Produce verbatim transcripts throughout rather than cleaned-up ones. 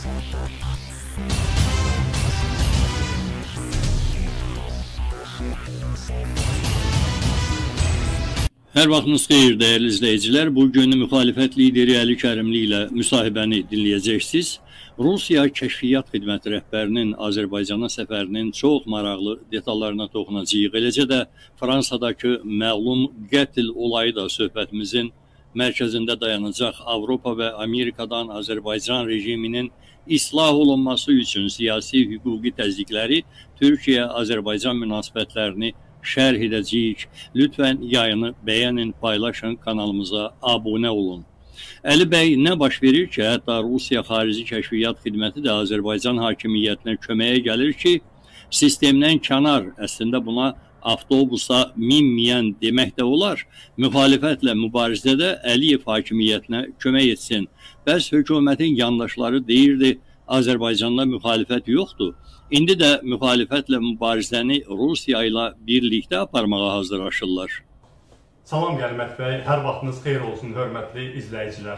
Hər vaxtınız xeyir, dəyərli izləyicilər. Bugün müxalifət lideri Əli Kərimli ilə müsahibəni dinləyəcəksiniz. Rusiya Kəşfiyyat Xidməti rəhbərinin Azərbaycana səfərinin çox maraqlı detallarına toxunacağıq. Eləcə də Fransadakı məlum qətl olayı da söhbətimizin mərkəzində dayanacaq. Avropa və Amerikadan Azərbaycan rejiminin islah olunması üçün siyasi hüquqi təzyiqləri Türkiyə-Azərbaycan münasibətlərini şərh edəcəyik. Lütfən yayını bəyənin, paylaşın, kanalımıza abunə olun. Əli bəy, nə baş verir ki, hətta Rusiya Xarici Kəşfiyyat Xidməti də Azərbaycan hakimiyyətinə köməyə gəlir ki, sistemdən kənar, əslində buna avtobusa minməyən demək də olar, müxalifətlə mübarizədə Əliyev hakimiyyətinə kömək etsin. Bəs hökumətin yandaşları deyirdi, Azərbaycanda müxalifət yoxdur. İndi də müxalifətlə mübarizəni Rusiya ilə birlikdə aparmağa hazırlaşırlar. Salam Qənimət bəy, hər vaxtınız xeyir olsun, hörmətli izləyicilər.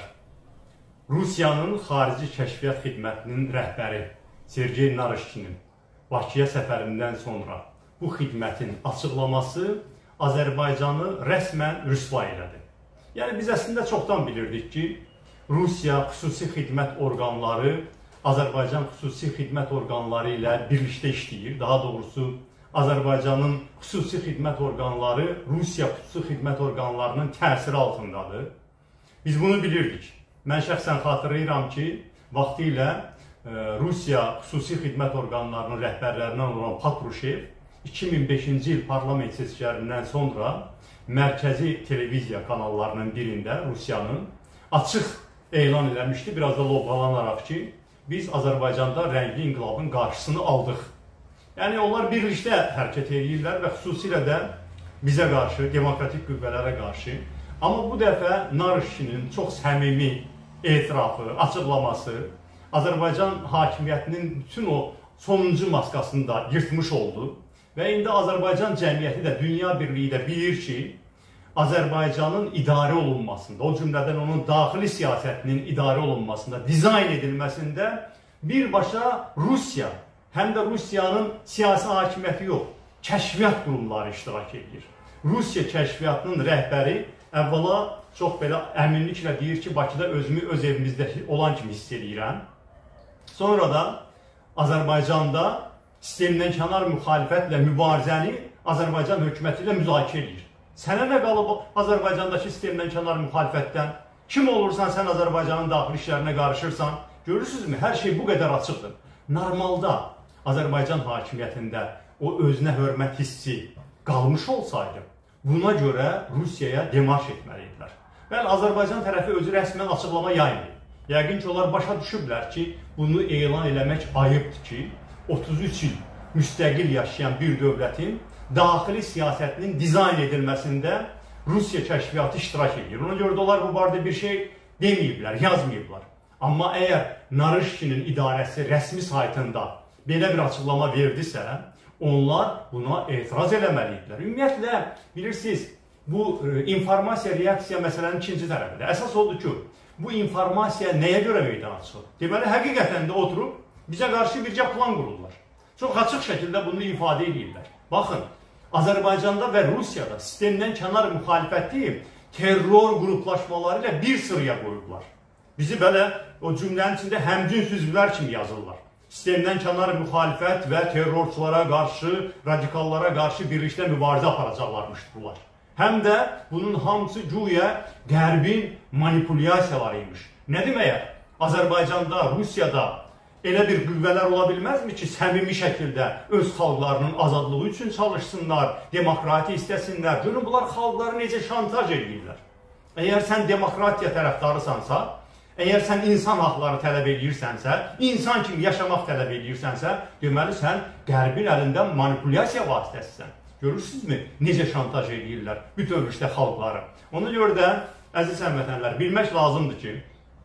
Rusiyanın Xarici Kəşfiyyat Xidmətinin rəhbəri Sergey Narışkinin Bakıya səfərindən sonra bu xidmətin açıqlaması Azərbaycanı rəsmən rüsva elədi. Yəni biz əslində çoxdan bilirdik ki, Rusiya xüsusi xidmət orqanları Azərbaycan xüsusi xidmət orqanları ilə birlikdə işləyir. Daha doğrusu, Azərbaycanın xüsusi xidmət orqanları Rusiya xüsusi xidmət orqanlarının təsiri altındadır. Biz bunu bilirdik. Mən şəxsən xatırlayıram ki, vaxtilə Rusiya xüsusi xidmət orqanlarının rəhbərlərindən olan Patrushev iki min beşinci il parlament seçkilərindən sonra mərkəzi televiziya kanallarının birində Rusiyanın açıq elan eləmişdi, biraz da lovğalanaraq ki, biz Azərbaycanda rəngli inqilabın qarşısını aldıq. Yəni, onlar birlikdə hərəkət edirlər və xüsusilə də bizə qarşı, demokratik qüvvələrə qarşı. Amma bu dəfə Narışkinin çox səmimi etirafı, açıqlaması Azərbaycan hakimiyyətinin bütün o sonuncu maskasını da yırtmış oldu. Və indi Azərbaycan cəmiyyəti də, dünya birliyi də bilir ki, Azərbaycanın idarə olunmasında, o cümlədən onun daxili siyasətinin idarə olunmasında, dizayn edilməsində birbaşa Rusiya, həm də Rusiyanın siyasi hakimiyyəti yox, kəşfiyyat qurumları iştirak edir. Rusiya kəşfiyyatının rəhbəri əvvəla çox belə əminliklə deyir ki, Bakıda özümü öz evimizdə olan kimi hiss edirəm. Sonra da Azərbaycanda sistemdən kənar müxalifətlə mübarizəni Azərbaycan hökuməti ilə müzakirə edir. Sənə nə qalıb Azərbaycandakı sistemdən kənar müxalifətdən? Kim olursan, sən Azərbaycanın daxili işlərinə qarışırsan? Görürsünüzmü? Hər şey bu qədər açıqdır. Normalda Azərbaycan hakimiyyətində o özünə hörmət hissi qalmış olsaydı, buna görə Rusiyaya demarş etməliydilər. Bəli, Azərbaycan tərəfi özü rəsmən açıqlama yaymayıb. Yəqin ki, onlar başa düşüblər ki, bunu elan eləmək ayıbdır ki, otuz üç il müstəqil yaşayan bir dövlətin daxili siyasətinin dizayn edilməsində Rusiya kəşfiyyatı iştirak edir. Ona görə də onlar bu barədə bir şey deməyiblər, yazmayıblar. Amma əgər Narışkinin idarəsi rəsmi saytında belə bir açıqlama verdisə, onlar buna etiraz eləməliydilər. Ümumiyyətlə, bilirsiniz, bu informasiya, reaksiya məsələnin ikinci tərəfidir. Əsas odur ki, bu informasiya nəyə görə meydana çıxır? Deməli, həqiqətən də oturub bizə qarşı bircə plan qururlar. Çox açıq şəkildə bunu ifadə edirlər. Baxın, Azərbaycanda və Rusiyada sistemdən kənar müxalifəti terror qruplaşmaları ilə bir sıraya qoyublar. Bizi belə o cümlənin içində həmcins üzvlər kimi yazırlar. Sistemdən kənar müxalifət və terrorçulara qarşı, radikallara qarşı birlikdə mübarizə aparacaqlarmışdır bunlar. Həm də bunun hamısı güya Qərbin manipulyasiyalarıymış. Nə demək? Azərbaycanda, Rusiyada elə bir qüvvələr ola bilməzmi ki, səmimi şəkildə öz xalqlarının azadlığı üçün çalışsınlar, demokratiya istəsinlər. Görün, bunlar xalqları necə şantaj edirlər. Əgər sən demokratiya tərəfdarısansa, əgər sən insan haqları tələb edirsənsə, insan kimi yaşamaq tələb edirsənsə, deməli sən Qərbin əlində manipulyasiya vasitəsisən. Görürsünüzmü, necə şantaj edirlər bütövlükdə xalqları. Ona görə də, əziz həmvətənlər, bilmək lazımdır ki,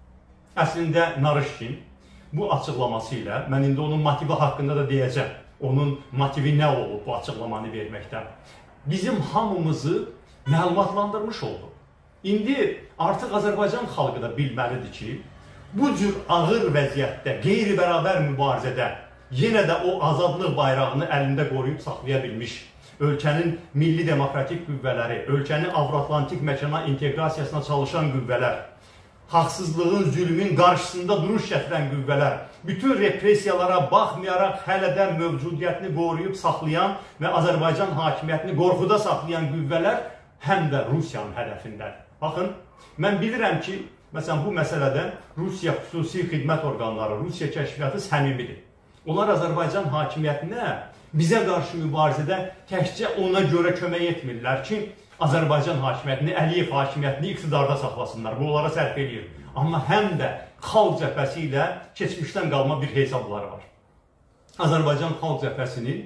əslində Narışkin bu açıqlaması ilə, mən indi onun motivi haqqında da deyəcəm, onun motivi nə olub bu açıqlamanı verməkdən, bizim hamımızı məlumatlandırmış oldu. İndi artıq Azərbaycan xalqı da bilməlidir ki, bu cür ağır vəziyyətdə, qeyri-bərabər mübarizədə yenə də o azadlıq bayrağını əlində qoruyub saxlaya bilmiş, ölkənin milli demokratik qüvvələri, ölkənin Avro-Atlantik məkana inteqrasiyasına çalışan qüvvələr, haqsızlığın, zülmün qarşısında duruş gətirən qüvvələr, bütün repressiyalara baxmayaraq hələ də mövcudiyyətini qoruyub saxlayan və Azərbaycan hakimiyyətini qorxuda saxlayan qüvvələr həm də Rusiyanın hədəfindədir. Baxın, mən bilirəm ki, məsələn, bu məsələdə Rusiya xüsusi xidmət orqanları, Rusiya kəşfiyyatı səmimidir. Onlar Azərbaycan hakimiyyətinə bizə qarşı mübarizədə təkcə ona görə kömək etmirlər ki, Azərbaycan hakimiyyətini, Əliyev hakimiyyətini iqtidarda saxlasınlar. Bu, onlara sərf edir. Amma həm də xalq cəbhəsi ilə keçmişdən qalma bir hesabları var. Azərbaycan xalq cəbhəsinin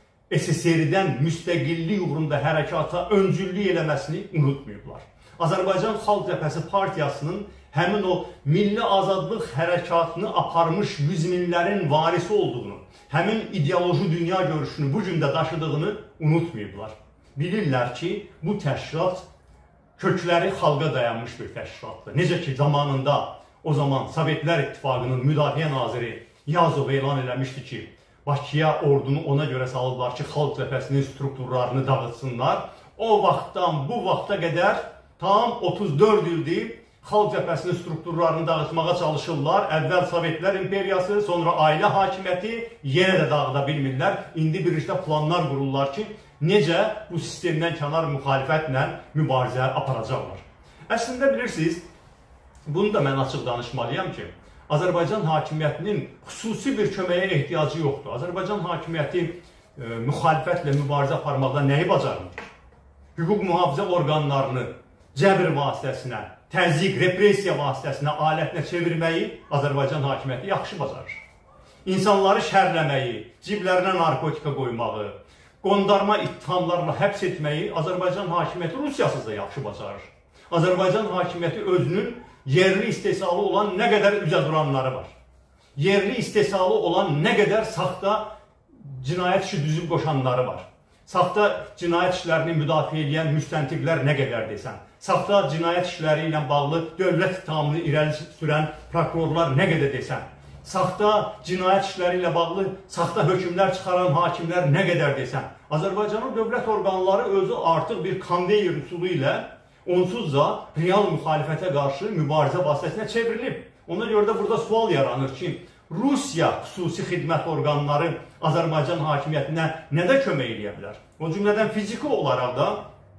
S S R-dən müstəqillik uğrunda hərəkata öncüllük eləməsini unutmayıblar. Azərbaycan Xalq Cəbhəsi Partiyasının həmin o milli azadlıq hərəkatını aparmış yüz minlərin varisi olduğunu, həmin ideoloji dünya görüşünü bu gün də daşıdığını unutmayıblar. Bilirlər ki, bu təşkilat kökləri xalqa dayanmış bir təşkilatdır. Necə ki, zamanında o zaman Sovetlər İttifaqının Müdafiə Naziri Yazov elan eləmişdi ki, Bakıya ordunu ona görə salıblar ki, xalq cəbhəsinin strukturlarını dağıtsınlar. O vaxtdan bu vaxta qədər tam otuz dörd ildir xalq cəbhəsinin strukturlarını dağıtmağa çalışırlar. Əvvəl Sovetlər imperiyası, sonra ailə hakimiyyəti yenə də dağıda bilmirlər. İndi birlikdə planlar qururlar ki, necə bu sistemdən kənar müxalifətlə mübarizə aparacaqlar. Əslində bilirsiniz, bunu da mən açıq danışmalıyam ki, Azərbaycan hakimiyyətinin xüsusi bir köməyə ehtiyacı yoxdur. Azərbaycan hakimiyyəti e, müxalifətlə mübarizə aparmaqda nəyi bacarmır? Hüquq mühafizə orqanlarını cəbr vasitəsinə, təzyiq, repressiya vasitəsinə, alətinə çevirməyi Azərbaycan hakimiyyəti yaxşı bacarır. İnsanları şərləməyi, ciblərinə narkotika qoymağı, qondarma ittihamlarla həbs etməyi Azərbaycan hakimiyyəti Rusiyasız da yaxşı bacarır. Azərbaycan hakimiyyəti özünün yerli istehsalı olan nə qədər üzə duranları var. Yerli istehsalı olan nə qədər saxta cinayət işi düzüb qoşanları var. Saxta cinayət işlərini müdafiə edən müstəntiqlər nə qədər desən. Saxta cinayət işləri ilə bağlı dövlət ittihamını irəli sürən prokurorlar nə qədər desən. Saxta cinayət işləri ilə bağlı saxta hökmlər çıxaran hakimlər nə qədər desən. Azərbaycanın dövlət orqanları özü artıq bir konveyer üsulu ilə onsuz da real müxalifətə qarşı mübarizə vasitəsinə çevrilib. Ona görə də burada sual yaranır ki, Rusiya xüsusi xidmət orqanları Azərbaycan hakimiyyətinə nədə kömək edə bilər? O cümlədən fiziki olaraq da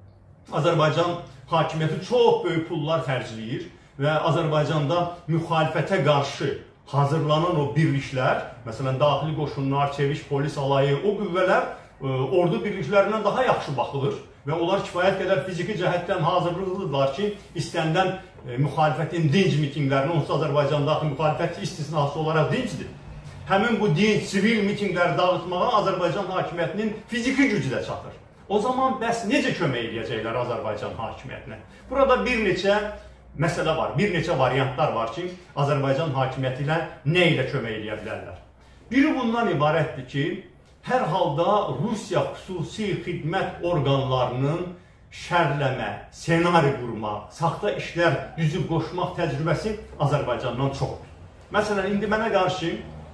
Azərbaycan hakimiyyəti çox böyük pullar xərcləyir və Azərbaycanda müxalifətə qarşı hazırlanan o birliklər, məsələn, daxili qoşunlar, çeviş polis alayı, o qüvvələr e, ordu birliklərindən daha yaxşı baxılır və onlar kifayət qədər fiziki cəhətdən hazırlıqlıdırlar ki, istənilən e, müxalifətin dinc mitinglərini, onsuz Azərbaycandakı müxalifət istisnası olaraq dincdir. Həmin bu dinc, sivil mitingləri dağıtmağa Azərbaycan hakimiyyətinin fiziki gücü də çatır. O zaman bəs necə kömək edəcəklər Azərbaycan hakimiyyətinə? Burada bir neçə məsələ var, bir neçə variantlar var ki, Azərbaycan hakimiyyəti ilə nə ilə kömək edə bilərlər. Biri bundan ibarətdir ki, hər halda Rusiya xüsusi xidmət orqanlarının şərləmə, senari qurma, saxta işlər düzüb qoşmaq təcrübəsi Azərbaycandan çoxdur. Məsələn, indi mənə qarşı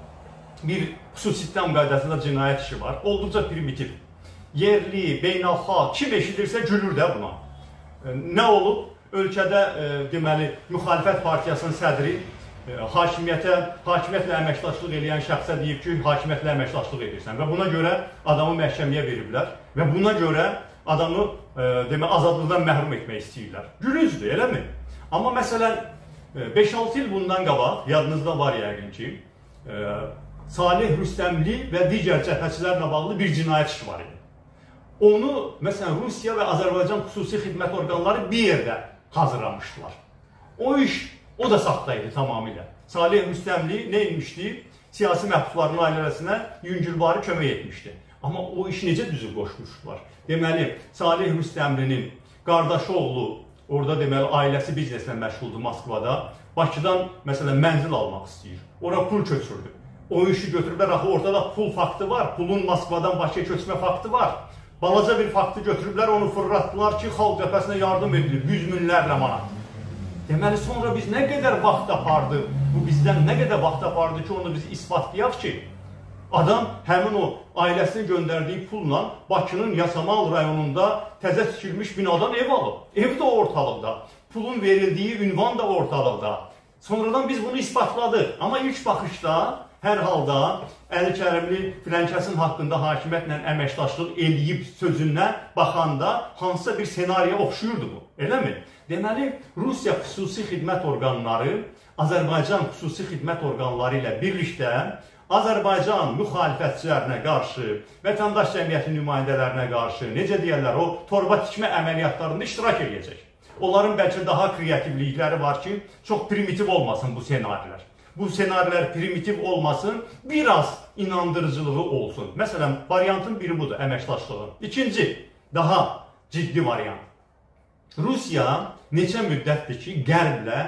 bir xüsusi ittiham qaydasında cinayət işi var, olduqca primitiv. Yerli, beynəlxalq, kim eşidirsə gülür də buna. Nə olub? Ölkədə e, deməli, müxalifət partiyasının sədri e, hakimiyyətə, hakimiyyətlə əməkdaşlıq edən şəxsə deyib ki, hakimiyyətlə əməkdaşlıq edirsən və buna görə adamı məhkəməyə veriblər və buna görə adamı e, demək, azadlıqdan məhrum etmək istəyirlər. Gülüncdür, eləmi? Amma məsələn, beş altı il bundan qabaq, yadınızda var yəqin ki, e, Salih Rüstəmli və digər cəbhəçilərlə bağlı bir cinayət işi var idi. Onu, məsələn, Rusiya və Azərbaycan xüsusi xidmət orqanları bir yerdə hazırlamışdılar. O iş, o da saxta idi tamamilə. Salih Rüstəmli nə etmişdi? Siyasi məhbusların ailəsinə yüngülvari kömək etmişdi. Amma o işi necə düzüb qoşmuşdular? Deməli, Salih Rüstəmlinin qardaşı oğlu, orada deməli, ailəsi bizneslə məşğuldur Moskvada, Bakıdan, məsələn, mənzil almaq istəyir. Ora pul köçürdü. O işi götürüblər, axı ortada pul faktı var, pulun Moskvadan Bakıya köçmə faktı var. Balaca bir faktı götürüblər, onu fırlatdılar ki, xalq cəbhəsinə yardım edilir, yüz minlərlə manat. Deməli, sonra biz nə qədər vaxt apardı Bu bizdən nə qədər vaxt apardı ki, onu biz isbatlayaq ki, adam həmin o ailəsinin göndərdiyi pulla Bakının Yasamal rayonunda təzə tikilmiş binadan ev alıb. Ev də ortalıqda, pulun verildiyi ünvan da ortalıqda. Sonradan biz bunu isbatladıq. Amma ilk baxışda, hər halda Əli Kərimli filankəsin haqqında hakimiyyətlə əməkdaşlıq eləyib sözündən baxanda hansısa bir senariyə oxşuyurdu bu. Eləmi? Deməli, Rusiya xüsusi xidmət orqanları Azərbaycan xüsusi xidmət orqanları ilə birlikdə Azərbaycan müxalifətçilərinə qarşı, vətəndaş cəmiyyəti nümayəndələrinə qarşı, necə deyərlər, o torba tikmə əməliyyatlarında iştirak edəcək. Onların bəlkə daha kreativlikləri var ki, çox primitiv olmasın bu senarilər. Bu senarilər primitiv olmasın, biraz inandırıcılığı olsun. Məsələn, variantın biri budur, əməkdaşlığın. İkinci, daha ciddi variant. Rusiya neçə müddətdir ki, Qərblə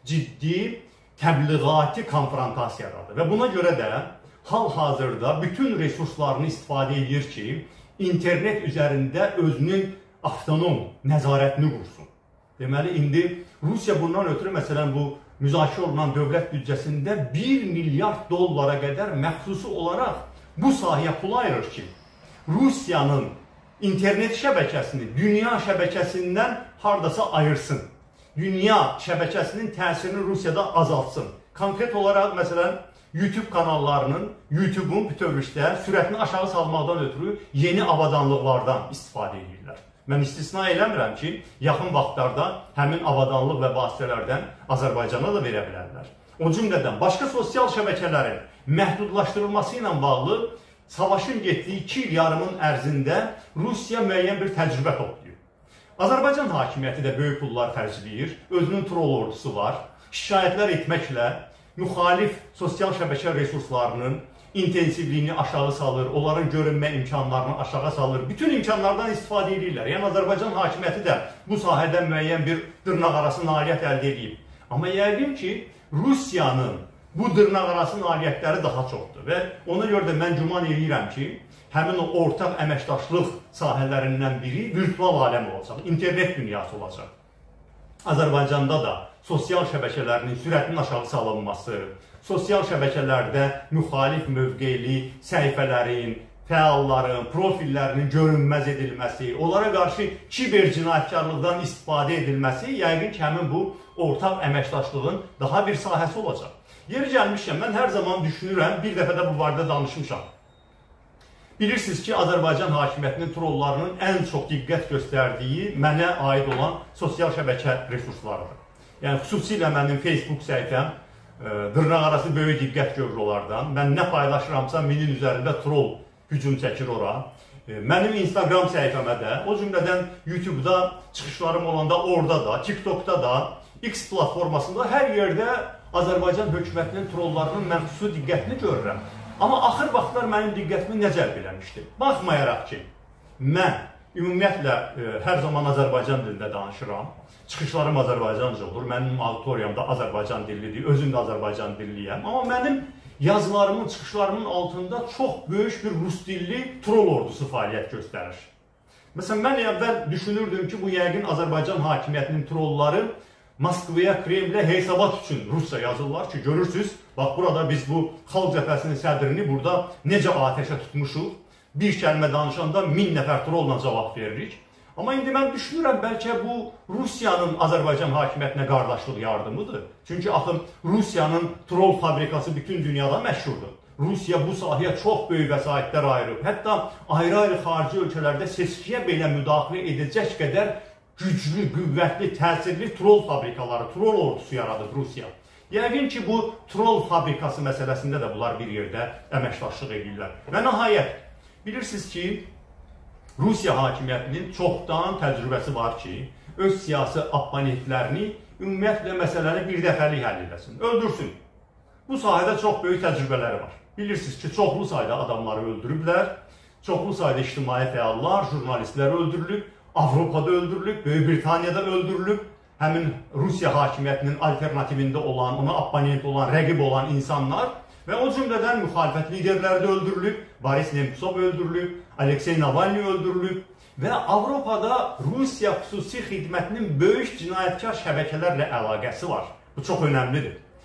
ciddi təbliğati konfrontasiyadadır. Və buna görə də hal-hazırda bütün resurslarını istifadə edir ki, internet üzərində özünün avtonom nəzarətini qursun. Deməli, indi Rusiya bundan ötürü, məsələn, bu müzakirə olunan dövlət büdcəsində bir milyard dollara qədər məxsusi olaraq bu sahəyə pul ayırır ki, Rusiyanın internet şəbəkəsini dünya şəbəkəsindən hardasa ayırsın. Dünya şəbəkəsinin təsirini Rusiyada azaltsın. Konkret olaraq, məsələn, YouTube kanallarının, YouTube'un bütövlükdə sürətini aşağı salmaqdan ötürü yeni avadanlıqlardan istifadə edirlər. Mən istisna eləmirəm ki, yaxın vaxtlarda həmin avadanlıq və vasitələrdən Azərbaycana da verə bilərlər. O cümlədən başqa sosial şəbəkələrin məhdudlaşdırılması ilə bağlı savaşın getdiyi iki il yarımın ərzində Rusiya müəyyən bir təcrübə toplayır. Azərbaycan hakimiyyəti də böyük pullar xərcləyir, özünün troll ordusu var, şikayətlər etməklə müxalif sosial şəbəkə resurslarının intensivliyini aşağı salır, onların görünmə imkanlarını aşağı salır, bütün imkanlardan istifadə edirlər. Yəni, Azərbaycan hakimiyyəti də bu sahədə müəyyən bir dırnaqarası nailiyyət əldə edib. Amma yəqin ki, Rusiyanın bu dırnaqarası nailiyyətləri daha çoxdur və ona görə də mən güman edirəm ki, həmin o ortaq əməkdaşlıq sahələrindən biri virtual aləm olacaq, internet dünyası olacaq. Azərbaycanda da sosial şəbəkələrinin sürətinin aşağı salınması, sosial şəbəkələrdə müxalif mövqeyli səhifələrin, fəalların, profillərinin görünməz edilməsi, onlara qarşı kiber cinayətkarlıqdan istifadə edilməsi yəqin ki, həmin bu ortaq əməkdaşlığın daha bir sahəsi olacaq. Yeri gəlmişkən, mən hər zaman düşünürəm, bir dəfə də bu barədə danışmışam. Bilirsiniz ki, Azərbaycan hakimiyyətinin trollarının ən çox diqqət göstərdiyi mənə aid olan sosial şəbəkə resurslarıdır. Yəni, xüsusilə mənim Facebook səhifəm dırnaqarası böyük diqqət görür onlardan. Mən nə paylaşıramsa, minin üzərində troll hücum çəkir ora. Mənim Instagram səhifəmə də, o cümlədən YouTube'da çıxışlarım olanda orada da, TikTok'da da, X platformasında hər yerdə Azərbaycan hökumətinin trollarının mən xüsusi diqqətini görürəm. Amma axır vaxtlar mənim diqqətimi nə cəlb eləmişdir? Baxmayaraq ki, mən ümumiyyətlə hər zaman Azərbaycan dilində danışıram. Çıxışlarım Azərbaycanca olur, mənim auditoriyamda Azərbaycan dillidir, özüm də Azərbaycan dilliyəm. Amma mənim yazılarımın, çıxışlarımın altında çox böyük bir rus dilli troll ordusu fəaliyyət göstərir. Məsələn, mən əvvəl düşünürdüm ki, bu yəqin Azərbaycan hakimiyyətinin trolları Moskvaya, Kremlə hesabat üçün Rusca yazırlar ki, görürsünüz, bax burada biz bu xalq cəbhəsinin sədrini burada necə atəşə tutmuşuq, bir kəlmə danışanda min nəfər trolla cavab veririk. Amma indi mən düşünürəm, bəlkə bu Rusiyanın Azərbaycan hakimiyyətinə qardaşlıq yardımıdır. Çünki axı Rusiyanın troll fabrikası bütün dünyada məşhurdur. Rusiya bu sahəyə çox böyük vəsaitlər ayırıb. Hətta ayrı-ayrı xarici ölkələrdə seçkiyə belə müdaxilə edəcək qədər güclü, qüvvətli, təsirli troll fabrikaları, troll ordusu yaradıb Rusiya. Yəqin ki, bu troll fabrikası məsələsində də bunlar bir yerdə əməkdaşlıq edirlər. Və nəhayət, bilirsiniz ki, Rusiya hakimiyyətinin çoxdan təcrübəsi var ki, öz siyasi opponentlərini ümumiyyətlə məsələni bir dəfəlik həll edəsin, öldürsün. Bu sahədə çox böyük təcrübələri var. Bilirsiniz ki, çoxlu sayda adamları öldürüblər, çoxlu sayda ictimai fəallar, jurnalistlər öldürülüb, Avropada öldürülüb, Böyük Britaniyada öldürülüb, həmin Rusiya hakimiyyətinin alternativində olan, ona opponent olan, rəqib olan insanlar və o cümlədən müxalifət liderləri də öldürülüb, Boris Nemtsov öldürülüb, Aleksey Navalny öldürülüb və Avropada Rusiya xüsusi xidmətinin böyük cinayətkar şəbəkələrlə əlaqəsi var. Bu çox önəmlidir.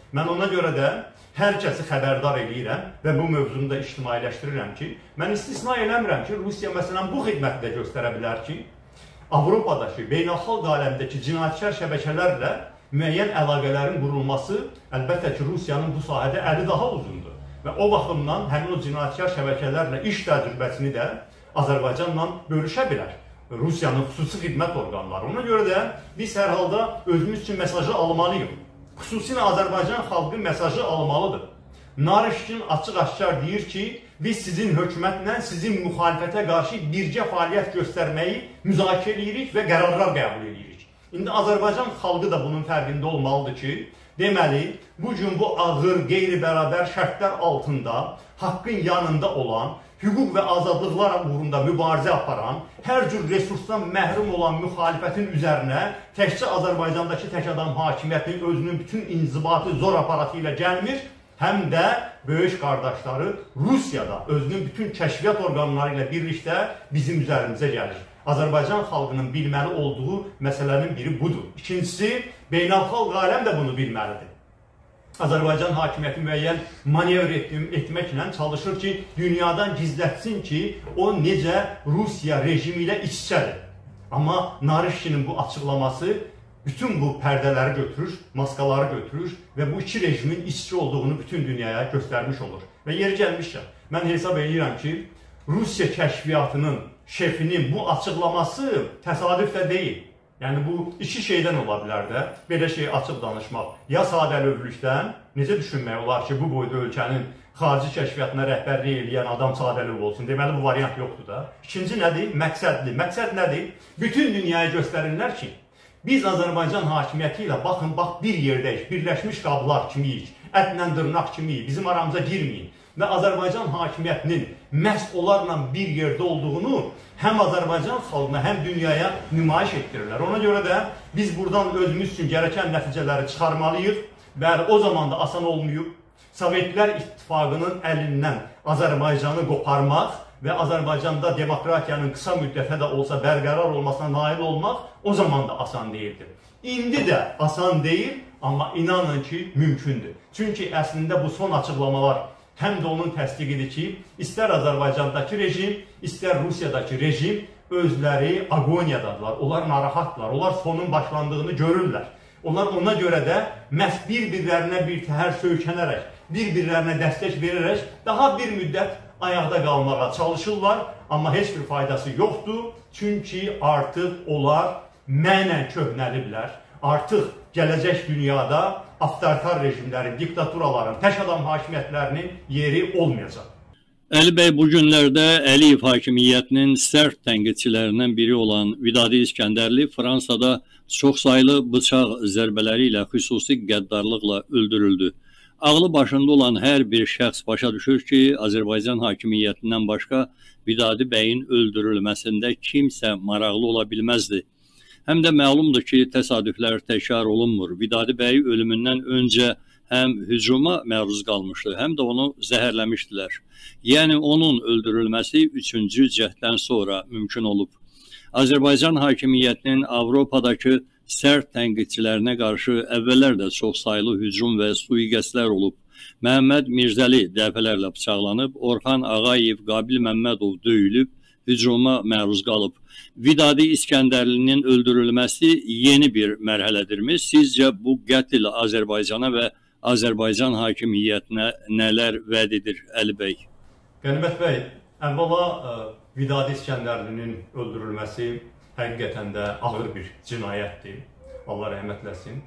Mən ona görə də hər kəsi xəbərdar edirəm və bu mövzunu da ictimailəşdirirəm ki, mən istisna eləmirəm ki, Rusiya məsələn bu xidməti də göstərə bilər ki, Avropadakı, beynəlxalq aləmdəki cinayətkar şəbəkələrlə müəyyən əlaqələrin qurulması, əlbəttə ki, Rusiyanın bu sahədə əli daha uzundur. Və o baxımdan həmin o cinayətkar şəbəkələrlə iş təcrübəsini də Azərbaycanla bölüşə bilər Rusiyanın xüsusi xidmət orqanları. Ona görə də biz hər halda özümüz üçün mesajı almalıyıq. Xüsusilə Azərbaycan xalqı mesajı almalıdır. Narışkin açıq-aşkar deyir ki, biz sizin hökumətlə, sizin müxalifətə qarşı birgə fəaliyyət göstərməyi müzakirə edirik və qərarlar qəbul edirik. İndi Azərbaycan xalqı da bunun fərqində olmalıdır ki, deməli, bugün bu ağır, qeyri-bərabər şərtlər altında haqqın yanında olan, hüquq və azadlıqlar uğrunda mübarizə aparan, hər cür resursdan məhrum olan müxalifətin üzərinə təkcə Azərbaycandakı tək adam hakimiyyətinin özünün bütün inzibatı zor aparatı ilə gəlmir, həm də böyük qardaşları Rusiyada özünün bütün kəşfiyyat orqanları ilə birlikdə bizim üzərimizə gəlir. Azərbaycan xalqının bilməli olduğu məsələnin biri budur. İkincisi, beynəlxalq aləm də bunu bilməlidir. Azərbaycan hakimiyyəti müəyyən manevr etməklə çalışır ki, dünyadan gizlətsin ki, o necə Rusiya rejimi ilə iç-içədir. Amma Narışkinin bu açıqlaması bütün bu pərdələri götürür, maskaları götürür və bu iki rejimin iç-içə olduğunu bütün dünyaya göstərmiş olur. Və yeri gəlmişkən, mən hesab edirəm ki, Rusiya kəşfiyyatının şefinin bu açıqlaması təsadüf də deyil. Yəni bu iki şeydən ola bilər də, belə şey açıq danışmaq. Ya sadəlövlükdən, necə düşünmək olar ki, bu boyda ölkənin xarici kəşfiyyatına rəhbərlik eləyən adam sadəlöv olsun. Deməli, bu variant yoxdur da. İkinci nədir? Məqsədli. Məqsəd nədir? Bütün dünyaya göstərirlər ki, biz Azərbaycan hakimiyyəti ilə baxın, bax bir yerdəyik, birləşmiş qablar kimiyik, ətlə dırnaq kimiyik, bizim aramıza girməyin. Və Azərbaycan hakimiyyətinin məhz onlarla bir yerdə olduğunu həm Azərbaycan xalqına, həm dünyaya nümayiş etdirirlər. Ona görə də biz buradan özümüz üçün gərəkən nəticələri çıxarmalıyıq. Bəli, o zaman da asan olmayıb. Sovetlər İttifaqının əlindən Azərbaycanı qoparmaq və Azərbaycanda demokratiyanın qısa müddətə də olsa bərqərar olmasına nail olmaq o zaman da asan deyildir. İndi də asan deyil, amma inanın ki, mümkündür. Çünki əslində bu son açıqlamalar həm də onun təsdiqidir ki, istər Azərbaycandakı rejim, istər Rusiyadakı rejim özləri agoniyadadılar, onlar narahatlar, onlar sonun başlandığını görürlər. Onlar ona görə də məhz bir-birlərinə bir təhər söykənərək, bir-birlərinə dəstək verərək daha bir müddət ayaqda qalmağa çalışırlar, amma heç bir faydası yoxdur, çünki artıq onlar mənən köhnəliblər, artıq gələcək dünyada avtoritar rejimlərin, diktaturaların, tək adam hakimiyyətlərinin yeri olmayacaq. Əli bəy, bu günlərdə Əliyev hakimiyyətinin sərt tənqidçilərindən biri olan Vidadi İskəndərli Fransada çoxsaylı bıçaq zərbələri ilə xüsusi qəddarlıqla öldürüldü. Ağlı başında olan hər bir şəxs başa düşür ki, Azərbaycan hakimiyyətindən başqa Vidadi bəyin öldürülməsində kimsə maraqlı ola bilməzdi. Həm də məlumdur ki, təsadüflər təkrar olunmur. Vidadi bəy ölümündən öncə həm hücuma məruz qalmışdı, həm də onu zəhərləmişdilər. Yəni, onun öldürülməsi üçüncü cəhddən sonra mümkün olub. Azərbaycan hakimiyyətinin Avropadakı sərt tənqidçilərinə qarşı əvvəllər də çoxsaylı hücum və sui-qəsdlər olub. Məhəmməd Mirzəli dəfələrlə bıçaqlanıb, Orxan Ağayev, Qabil Məmmədov döyülüb, hücuma məruz qalıb. Vidadi İskəndərlinin öldürülməsi yeni bir mərhələdirmi? Sizcə bu qətl Azərbaycana və Azərbaycan hakimiyyətinə nələr vəd edir Əli bəy? Qənimət bəy, əvvəla Vidadi İskəndərlinin öldürülməsi həqiqətən də ağır bir cinayətdir. Allah rəhmət eləsin.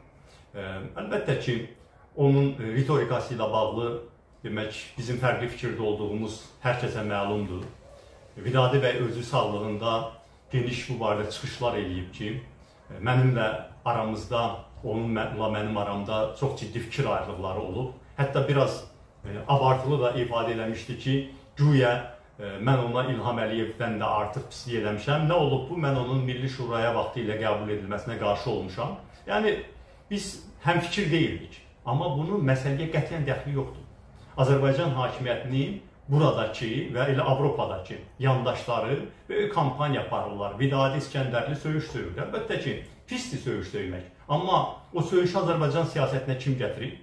Əlbəttə ki, onun ritorikası ilə bağlı demək, bizim fərqli fikirdə olduğumuz hər kəsə məlumdur. Vidadi bəy özü sağlığında geniş bu barədə çıxışlar eləyib ki, mənimlə aramızda, onunla mənim aramda çox ciddi fikir ayrılıqları olub. Hətta biraz abartılı da ifadə eləmişdi ki, güya mən ona İlham Əliyevdən də artıq pislik eləmişəm. Nə olub bu? Mən onun Milli Şuraya vaxtı ilə qəbul edilməsinə qarşı olmuşam. Yəni, biz həm fikir deyildik. Amma bunun məsələyə qətiyyən dəxli yoxdur. Azərbaycan hakimiyyətinin buradakı və elə Avropadakı yandaşları böyük kampaniya aparırlar. Vidadi İskəndərli söyüş söyür. Əlbəttə ki, pisdir söyüş söymək. Amma o söyüş Azərbaycan siyasətinə kim gətirib?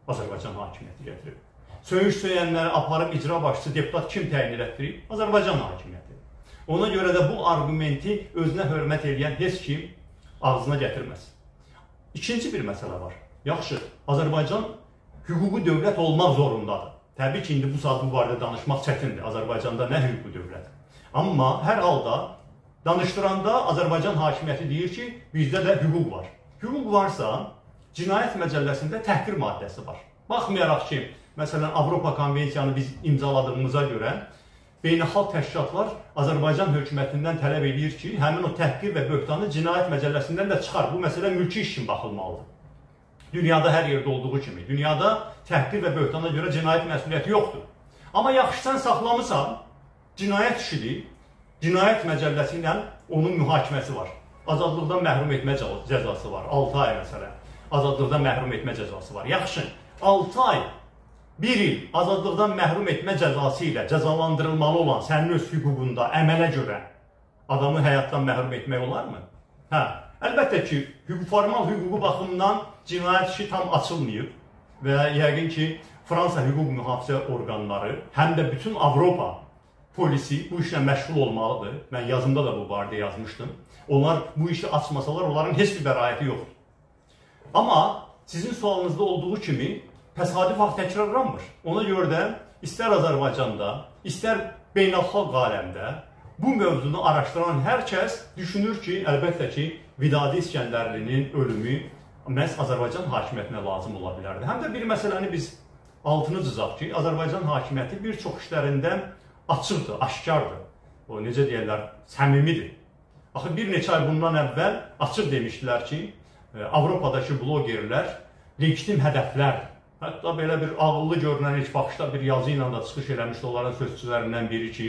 Azərbaycan hakimiyyəti gətirib. Söyüş söyənləri aparıb icra başçısı deputat kim təyin etdirib? Azərbaycan hakimiyyəti. Ona görə də bu argumenti özünə hörmət edən heç kim ağzına gətirməz. İkinci bir məsələ var. Yaxşı, Azərbaycan hüquqi dövlət olmaq zorundadır. Təbii ki, indi bu saat bu barədə danışmaq çətindir. Azərbaycanda nə hüquqi dövlət? Amma hər halda danışdıranda Azərbaycan hakimiyyəti deyir ki, bizdə də hüquq var. Hüquq varsa, Cinayət Məcəlləsində təhqir maddəsi var. Baxmayaraq ki, məsələn, Avropa konvensiyanı biz imzaladığımıza görə beynəlxalq təşkilatlar Azərbaycan hökumətindən tələb edir ki, həmin o təhqir və böhtanı Cinayət Məcəlləsindən də çıxar. Bu məsələ mülki iş kimi baxılmalıdır. Dünyada hər yerdə olduğu kimi. Dünyada təhqir və böhtana görə cinayət məsuliyyəti yoxdur. Amma yaxşısan saxlamısan, cinayət işidir, Cinayət Məcəlləsi ilə onun mühakiməsi var. Azadlıqdan məhrum etmə cəzası var. altı ay məsələn. Azadlıqdan məhrum etmə cəzası var. Yaxşı, altı ay, bir il azadlıqdan məhrum etmə cəzası ilə cəzalandırılmalı olan sənin öz hüququnda əmələ görə adamı həyatdan məhrum etmək olarmı? Hə, əlbəttə ki, formal hüququ baxımından cinayət işi tam açılmayıb və yəqin ki, Fransa hüquq mühafizə orqanları, həm də bütün Avropa polisi bu işlə məşğul olmalıdır. Mən yazımda da bu barədə yazmışdım. Onlar bu işi açmasalar, onların heç bir bəraəti yoxdur. Amma sizin sualınızda olduğu kimi təsadüf vaxt təkrarlanmır. Ona görə də istər Azərbaycanda, istər beynəlxalq aləmdə bu mövzunu araşdıran hər kəs düşünür ki, əlbəttə ki, Vidadi İskəndərlinin ölümü məhz Azərbaycan hakimiyyətinə lazım ola bilərdi. Həm də bir məsələni biz altını cızaq ki, Azərbaycan hakimiyyəti bir çox işlərində açıqdır, aşkardır. O, necə deyərlər, səmimidir. Axı, bir neçə ay bundan əvvəl açıq demişdilər ki, Avropadakı blogerlər legitim hədəflərdir. Hətta belə bir ağıllı görünən ilk baxışda bir yazı ilə da çıxış eləmişdi onların sözçülərindən biri ki,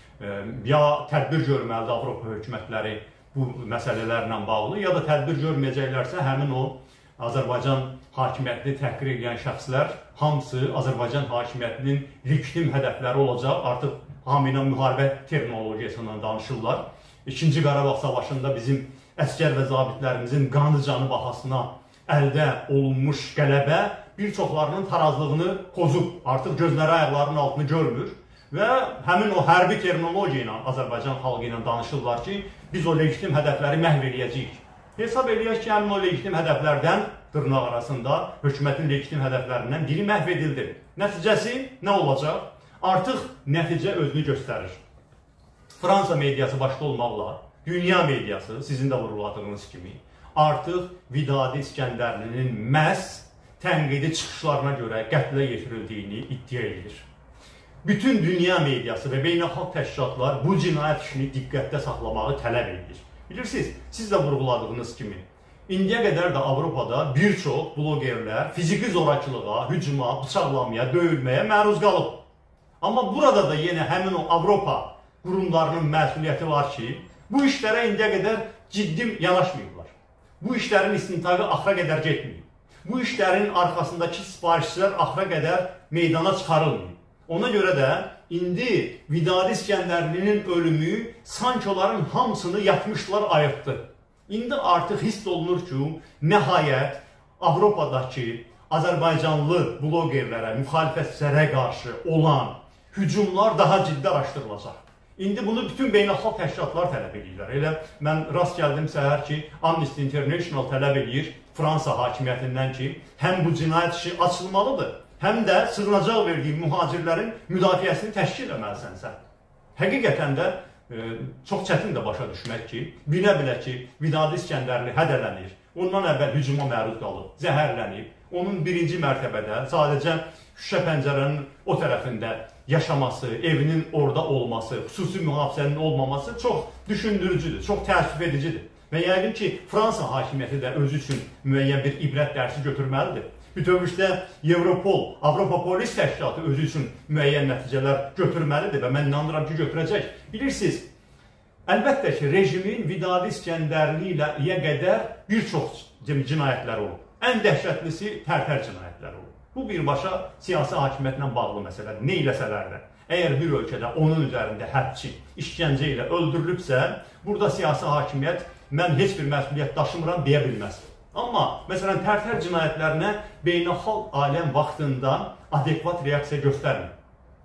ya tədbir görməlidir Avropa hökumətləri bu məsələlərlə bağlı, ya da tədbir görməyəcəklərsə həmin o Azərbaycan hakimiyyətini təhqir edən şəxslər hamısı Azərbaycan hakimiyyətinin legitim hədəfləri olacaq. Artıq hamıyla müharibə terminologiyasından danışırlar. İkinci Qarabağ Savaşında bizim əskər və zabitlərimizin qanı canı bahasına əldə olunmuş qələbə bir çoxlarının tarazlığını pozub, artıq gözləri ayaqlarının altını görmür və həmin o hərbi terminologiya ilə Azərbaycan xalqı ilə danışırlar ki, biz o legitim hədəfləri məhv eləyəcəyik. Hesab eləyək ki, həmin o legitim hədəflərdən dırnaq arasında hökumətin legitim hədəflərindən biri məhv edildi. Nəticəsi nə olacaq? Artıq nəticə özünü göstərir. Fransa mediası başda olmaqla, dünya mediası, sizin də vurguladığınız kimi, artıq Vidadi İskəndərlinin məhz tənqidi çıxışlarına görə qətlə yetirildiyini iddia edir. Bütün dünya mediası və beynəlxalq təşkilatlar bu cinayət işini diqqətdə saxlamağı tələb edir. Bilirsiniz, siz də vurguladığınız kimi, indiyə qədər də Avropada bir çox blogerlər fiziki zorakılığa, hücuma, bıçaqlamaya, döyülməyə məruz qalıb. Amma burada da yenə həmin o Avropa qurumlarının məsuliyyəti var ki, bu işlərə indiyə qədər ciddi yanaşmayıblar. Bu işlərin istintaqı axıra qədər getməyib. Bu işlərin arxasındakı sifarişçilər axıra qədər meydana çıxarılmayıb. Ona görə də indi Vidadi İskəndərlinin ölümü sanki onların hamısını yatmışlar ayıqdı. İndi artıq hiss olunur ki, nəhayət Avropadakı Azərbaycanlı blogerlərə, müxalifətçilərə qarşı olan hücumlar daha ciddi araşdırılacaq. İndi bunu bütün beynəlxalq təşkilatlar tələb edirlər. Elə mən rast gəldim səhər ki, Amnesty International tələb edir Fransa hakimiyyətindən ki, həm bu cinayət işi açılmalıdır, həm də sığınacaq verdiyi mühacirlərin müdafiəsini təşkil etməlisən sən. Həqiqətən də e, çox çətin də başa düşmək ki, bilə-bilə ki, Vidadi İskəndərli hədələnir, ondan əvvəl hücuma məruz qalıb, zəhərlənib, onun birinci mərtəbədə sadəcə şüşə pəncərənin o tərəfində yaşaması, evinin orada olması, xüsusi mühafizənin olmaması çox düşündürücüdür, çox təəssüf edicidir. Və yəqin ki, Fransa hakimiyyəti də özü üçün müəyyən bir ibrət dərsi götürməlidir. Bütövlükdə Evropol, Avropa Polis Təşkilatı özü üçün müəyyən nəticələr götürməlidir və mən inanıram ki, götürəcək. Bilirsiniz, əlbəttə ki, rejimin Vidadi İskəndərli ilə qədər bir çox cinayətlər olub. Ən dəhşətlisi tərtər cinayətləri olub. Bu birbaşa siyasi hakimiyyətlə bağlı məsələdir. Nə eləsələr də. Əgər bir ölkədə onun üzərində həbçi, işgəncə ilə öldürülübsə, burada siyasi hakimiyyət mən heç bir məsuliyyət daşımıram deyə bilməz. Amma məsələn Tərtər cinayətlərinə beynəlxalq aləm vaxtında adekvat reaksiya göstərmir.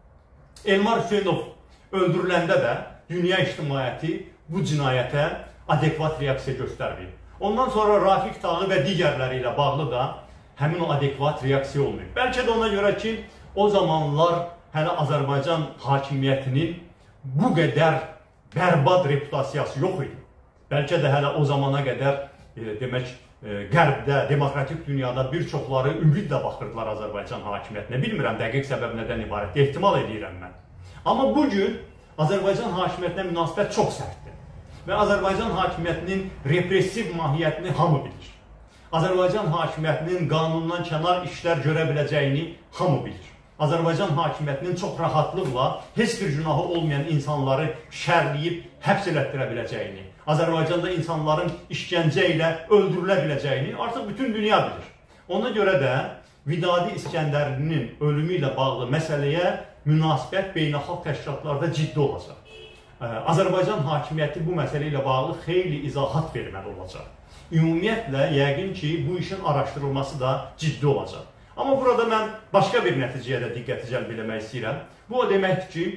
Elmar Hüseynov öldürüləndə də dünya ictimaiyyəti bu cinayətə adekvat reaksiya göstərmir. Ondan sonra Rafiq Tağı və digərləri ilə bağlı da həmin o adekvat reaksiya olmuyor. Bəlkə də ona görə ki, o zamanlar hələ Azərbaycan hakimiyyətinin bu qədər bərbad reputasiyası yox idi. Bəlkə də hələ o zamana qədər e, demək, e, Qərbdə, demokratik dünyada bir çoxları ümidlə baxırdılar Azərbaycan hakimiyyətinə. Bilmirəm dəqiq səbəb nədən ibarət, ehtimal edirəm mən. Amma bugün Azərbaycan hakimiyyətinə münasibət çox sərtdir. Və Azərbaycan hakimiyyətinin repressiv mahiyyətini hamı bilir. Azərbaycan hakimiyyətinin qanundan kənar işlər görə biləcəyini hamı bilir. Azərbaycan hakimiyyətinin çox rahatlıqla heç bir günahı olmayan insanları şərləyib həbs elətdirə biləcəyini, Azərbaycanda insanların işgəncə ilə öldürülə biləcəyini artıq bütün dünya bilir. Ona görə də Vidadi İskəndərlinin ölümü ilə bağlı məsələyə münasibət beynəlxalq təşkilatlarda ciddi olacaq. Azərbaycan hakimiyyəti bu məsələ ilə bağlı xeyli izahat verməli olacaq. Ümumiyyətlə, yəqin ki, bu işin araşdırılması da ciddi olacaq. Amma burada mən başqa bir nəticəyə də diqqəti cəlb eləmək istəyirəm. Bu o deməkdir ki,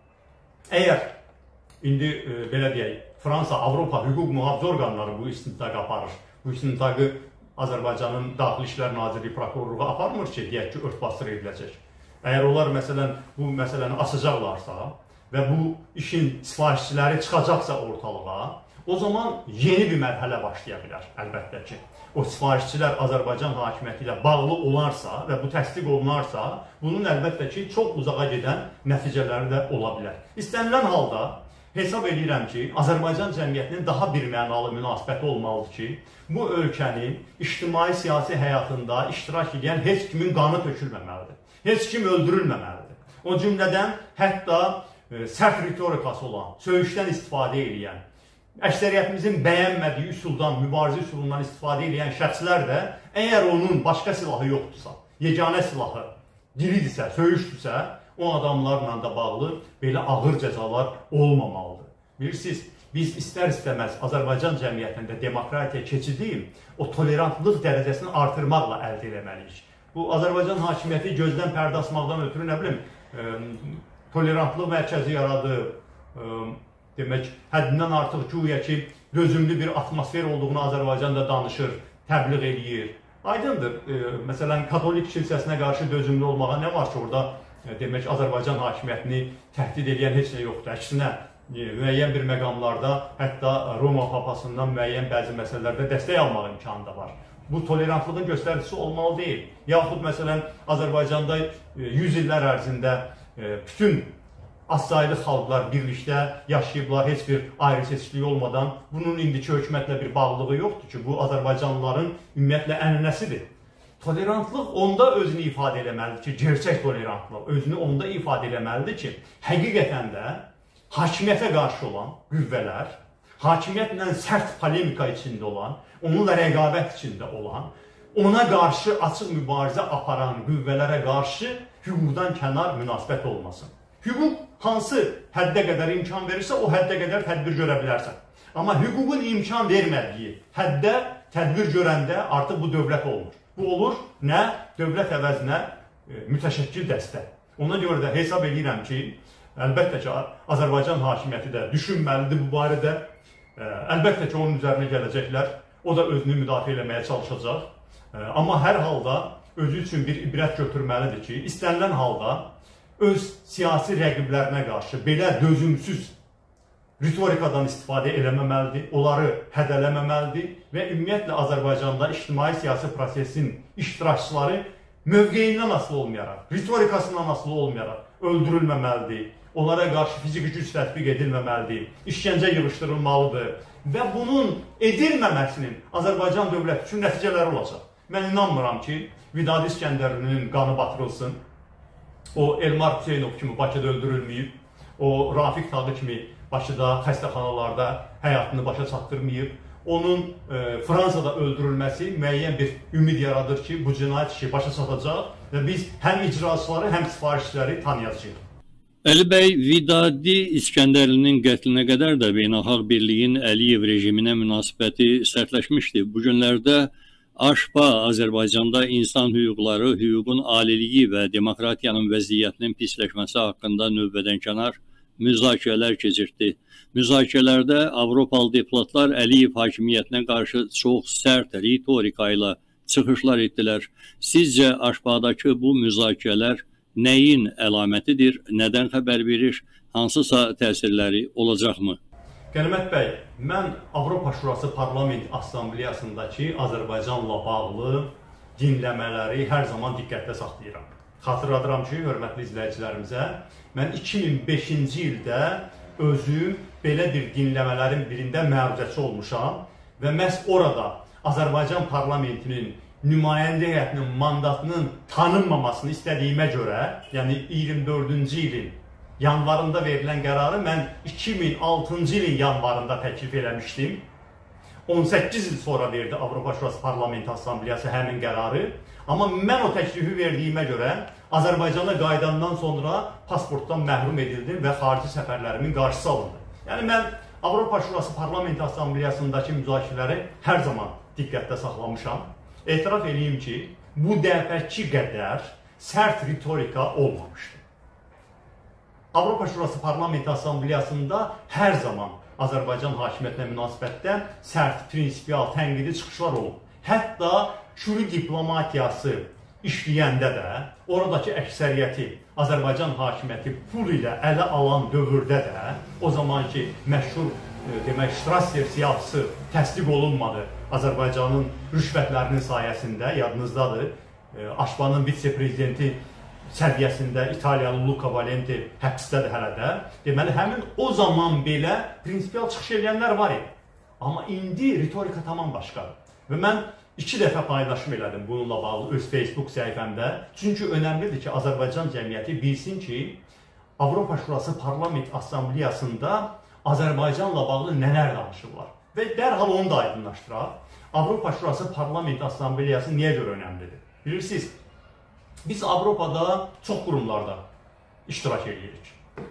əgər indi e, belə deyək, Fransa, Avropa hüquq mühafizə orqanları bu istintaqı aparır, bu istintaqı Azərbaycanın Daxili İşlər Nazirliyi prokurorluğu aparmır ki, deyək ki, örtbasdır ediləcək. Əgər onlar məsələn, bu məsələni açacaqlarsa və bu işin sifarişçiləri çıxacaqsa ortalığa, o zaman yeni bir mərhələ başlaya bilər, əlbəttə ki. O sifarişçilər Azərbaycan hakimiyyəti ilə bağlı olarsa və bu təsdiq olunarsa, bunun əlbəttə ki, çox uzağa gedən nəticələri də ola bilər. İstənilən halda hesab edirəm ki, Azərbaycan cəmiyyətinin daha bir mənalı münasibəti olmalıdır ki, bu ölkənin ictimai-siyasi həyatında iştirak edən heç kimin qanı tökülməməlidir. Heç kim öldürülməməlidir. O cümlədən hətta e, sərt ritorikası olan, söyüşdən istifadə edən, əksəriyyətimizin bəyənmədiyi üsuldan, mübarizə üsulundan istifadə edən şəxslər də, əgər onun başqa silahı yoxdursa, yeganə silahı dilidirsə, söyüşdürsə, o adamlarla da bağlı belə ağır cəzalar olmamalıdır. Bilirsiniz, biz istər-istəməz Azərbaycan cəmiyyətində demokratiya keçidiyim, o tolerantlıq dərəcəsini artırmaqla əldə eləməliyik. Bu, Azərbaycan hakimiyyəti gözdən pərdə asmaqdan ötürü, nə bilim, e, tolerantlıq mərkəzi yaradı, e, demək, həddindən artıq güya ki, dözümlü bir atmosfer olduğunu Azərbaycanda danışır, təbliğ eləyir. Aydındır, e, məsələn, Katolik kilsəsinə qarşı dözümlü olmağa nə var ki, orada e, demək, Azərbaycan hakimiyyətini təhdid edən heç nə yoxdur. Əksinə, e, müəyyən bir məqamlarda, hətta Roma papasından müəyyən bəzi məsələlərdə dəstək almaq imkanı da var. Bu, tolerantlığın göstəricisi olmalı deyil. Yaxud, məsələn, Azərbaycanda e, yüz illər ərzində e, bütün azsaylı xalqlar birlikdə yaşayıblar, heç bir ayrı seçkilik olmadan. Bunun indiki hökumətlə bir bağlılığı yoxdur ki, bu Azərbaycanlıların ümumiyyətlə ənənəsidir. Tolerantlıq onda özünü ifadə eləməlidir ki, gerçək tolerantlıq özünü onda ifadə eləməlidir ki, həqiqətən də hakimiyyətə qarşı olan qüvvələr, hakimiyyətlə sərt polemika içində olan, onunla rəqabət içində olan, ona qarşı açıq mübarizə aparan qüvvələrə qarşı hüquqdan kənar münasibət olmasın. Hüquq hansı həddə qədər imkan verirsə, o həddə qədər tədbir görə bilərsən. Amma hüququn imkan vermədiyi həddə tədbir görəndə artıq bu dövlət olmur. Bu olur nə? Dövlət əvəzinə e, mütəşəkkil dəstə. Ona görə də hesab edirəm ki, əlbəttə ki, Azərbaycan hakimiyyəti də düşünməlidir bu barədə. E, əlbəttə ki, onun üzərinə gələcəklər. O da özünü müdafiə eləməyə çalışacaq. E, amma hər halda özü üçün bir ibrət götürməlidir ki, istənilən halda öz siyasi rəqiblərinə qarşı belə dözümsüz ritorikadan istifadə eləməməlidir, onları hədələməməlidir və ümumiyyətlə Azərbaycanda ictimai-siyasi prosesin iştirakçıları mövqeyindən asılı olmayaraq, ritorikasından asılı olmayaraq öldürülməməlidir, onlara qarşı fiziki güc tətbiq edilməməlidir, işgəncə yığışdırılmalıdır və bunun edilməməsinin Azərbaycan dövləti üçün nəticələri olacaq. Mən inanmıram ki, Vidadi İskəndərlinin qanı batırılsın, o Elmar Hüseynov kimi Bakıda öldürülməyib, o Rafiq Tağı kimi Bakıda, xəstəxanalarda həyatını başa çatdırmayıb, onun e, Fransada öldürülməsi müəyyən bir ümid yaradır ki, bu cinayət işi başa çatacaq və biz həm icraçıları, həm sifarişçiləri tanıyacağıq. Əli bəy, Vidadi İskəndərlinin qətlinə qədər də beynəlxalq birliyin Əliyev rejiminə münasibəti sərtləşmişdi. Bu günlərdə Aşpa Azərbaycanda insan hüquqları, hüququn aliliyi və demokratiyanın vəziyyətinin pisləşməsi haqqında növbədənkənar müzakirələr keçirdi. Müzakirələrdə Avropalı deputatlar Əliyev hakimiyyətinə qarşı çox sərt ritorika ilə çıxışlar etdilər. Sizcə Aşpadakı bu müzakirələr nəyin əlamətidir, nədən xəbər verir, hansısa təsirləri olacaqmı? Qənimət bəy, mən Avropa Şurası Parlament Assambleyasındakı Azərbaycanla bağlı dinləmələri hər zaman diqqətdə saxlayıram. Xatırladıram ki, hörmətli izləyicilərimizə, mən iki min beşinci ildə özüm belə bir dinləmələrin birində məruzəçi olmuşam və məhz orada Azərbaycan parlamentinin nümayəndə heyətinin mandatının tanınmamasını istədiyimə görə, yəni iyirmi dördüncü ilin yanvarında verilən qərarı mən iki min altıncı ilin yanvarında təklif eləmişdim. on səkkiz il sonra verdi Avropa Şurası Parlament Assambleyası həmin qərarı. Amma mən o təklifi verdiyimə görə Azərbaycana qayıdandan sonra pasportdan məhrum edildim və xarici səfərlərimin qarşısı alındı. Yəni mən Avropa Şurası Parlament Assambleyasındakı müzakirələri hər zaman diqqətdə saxlamışam. Etiraf edeyim ki, bu dəfəki qədər sərt ritorika olmamışdı. Avropa Şurası Parlament Assambleyasında hər zaman Azərbaycan hakimiyyətinə münasibətdə sərt, prinsipial, tənqidi çıxışlar olub. Hətta Kürü diplomatiyası işləyəndə də, oradakı əksəriyyəti Azərbaycan hakimiyyəti pul ilə ələ alan dövrdə də, o zamanki məşhur demək, Strasser siyahısı təsdiq olunmadı Azərbaycanın rüşvətlərinin sayəsində, yadınızdadır, Aşpanın vitse-prezidenti səviyyəsində İtaliyalı Luca Valenti həbsdədir hələ də. Deməli, həmin o zaman belə prinsipial çıxış edənlər var idi. Amma indi ritorika tamam başqadır. Və mən iki dəfə paylaşım elədim bununla bağlı öz Facebook səhifəmdə. Çünki önəmlidir ki, Azərbaycan cəmiyyəti bilsin ki, Avropa Şurası Parlament Assambleyasında Azərbaycanla bağlı nələr danışırlar. Və dərhal onu da aydınlaşdıraq. Avropa Şurası Parlament Assambleyası niyə görə önəmlidir? Bilirsiniz, biz Avropada çox qurumlarda iştirak edirik.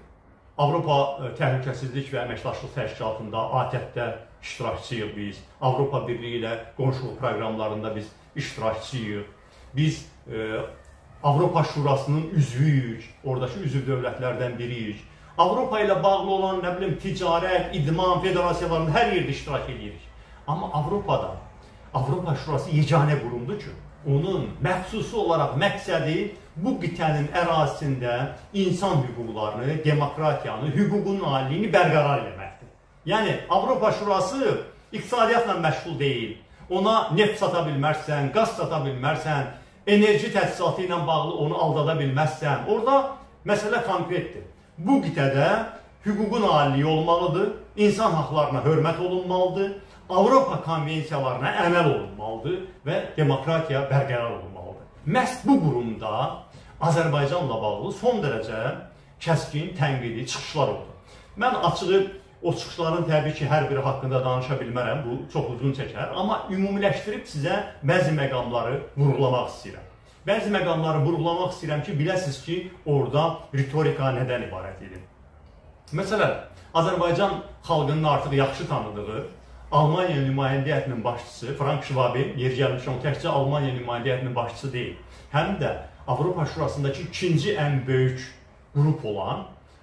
Avropa Təhlükəsizlik və Əməkdaşlıq Təşkilatında, A T E T-də iştirakçıyıq biz. Avropa Birliyi ilə qonşuluq proqramlarında biz iştirakçıyıq. Biz e, Avropa Şurasının üzvüyük, oradakı üzv dövlətlərdən biriyik. Avropa ilə bağlı olan, nə bilim, ticarət, idman, federasiyalarında hər yerdə iştirak edirik. Amma Avropada, Avropa Şurası yeganə qurumdur ki, onun məxsusi olaraq məqsədi bu qitənin ərazisində insan hüquqlarını, demokratiyanı, hüququn aliliyini bərqərar eləməkdir. Yəni, Avropa Şurası iqtisadiyyatla məşğul deyil. Ona neft sata bilmərsən, qaz sata bilmərsən, enerji təsisatı ilə bağlı onu aldada bilməzsən. Orada məsələ konkretdir. Bu qitədə hüququn aliliyi olmalıdır, insan haqlarına hörmət olunmalıdır, Avropa konvensiyalarına əməl olunmalıdır və demokratiya bərqərar olunmalıdır. Məhz bu qurumda Azərbaycanla bağlı son dərəcə kəskin, tənqidi çıxışlar oldu. Mən açığı o çıxışların təbii ki, hər biri haqqında danışa bilmərəm, bu çox uzun çəkər. Amma ümumiləşdirib sizə bəzi məqamları vurğulamaq istəyirəm. Bəzi məqamları vurğulamaq istəyirəm ki, biləsiniz ki, orada ritorika nədən ibarət edir. Məsələn, Azərbaycan xalqının artıq yaxşı tanıdığı Almaniya nümayəndə heyətinin başçısı Frank Schwab'in, yer gəlmişəm, təkcə Almaniya nümayəndə heyətinin başçısı deyil, həm də Avropa Şurasındakı ikinci ən böyük qrup olan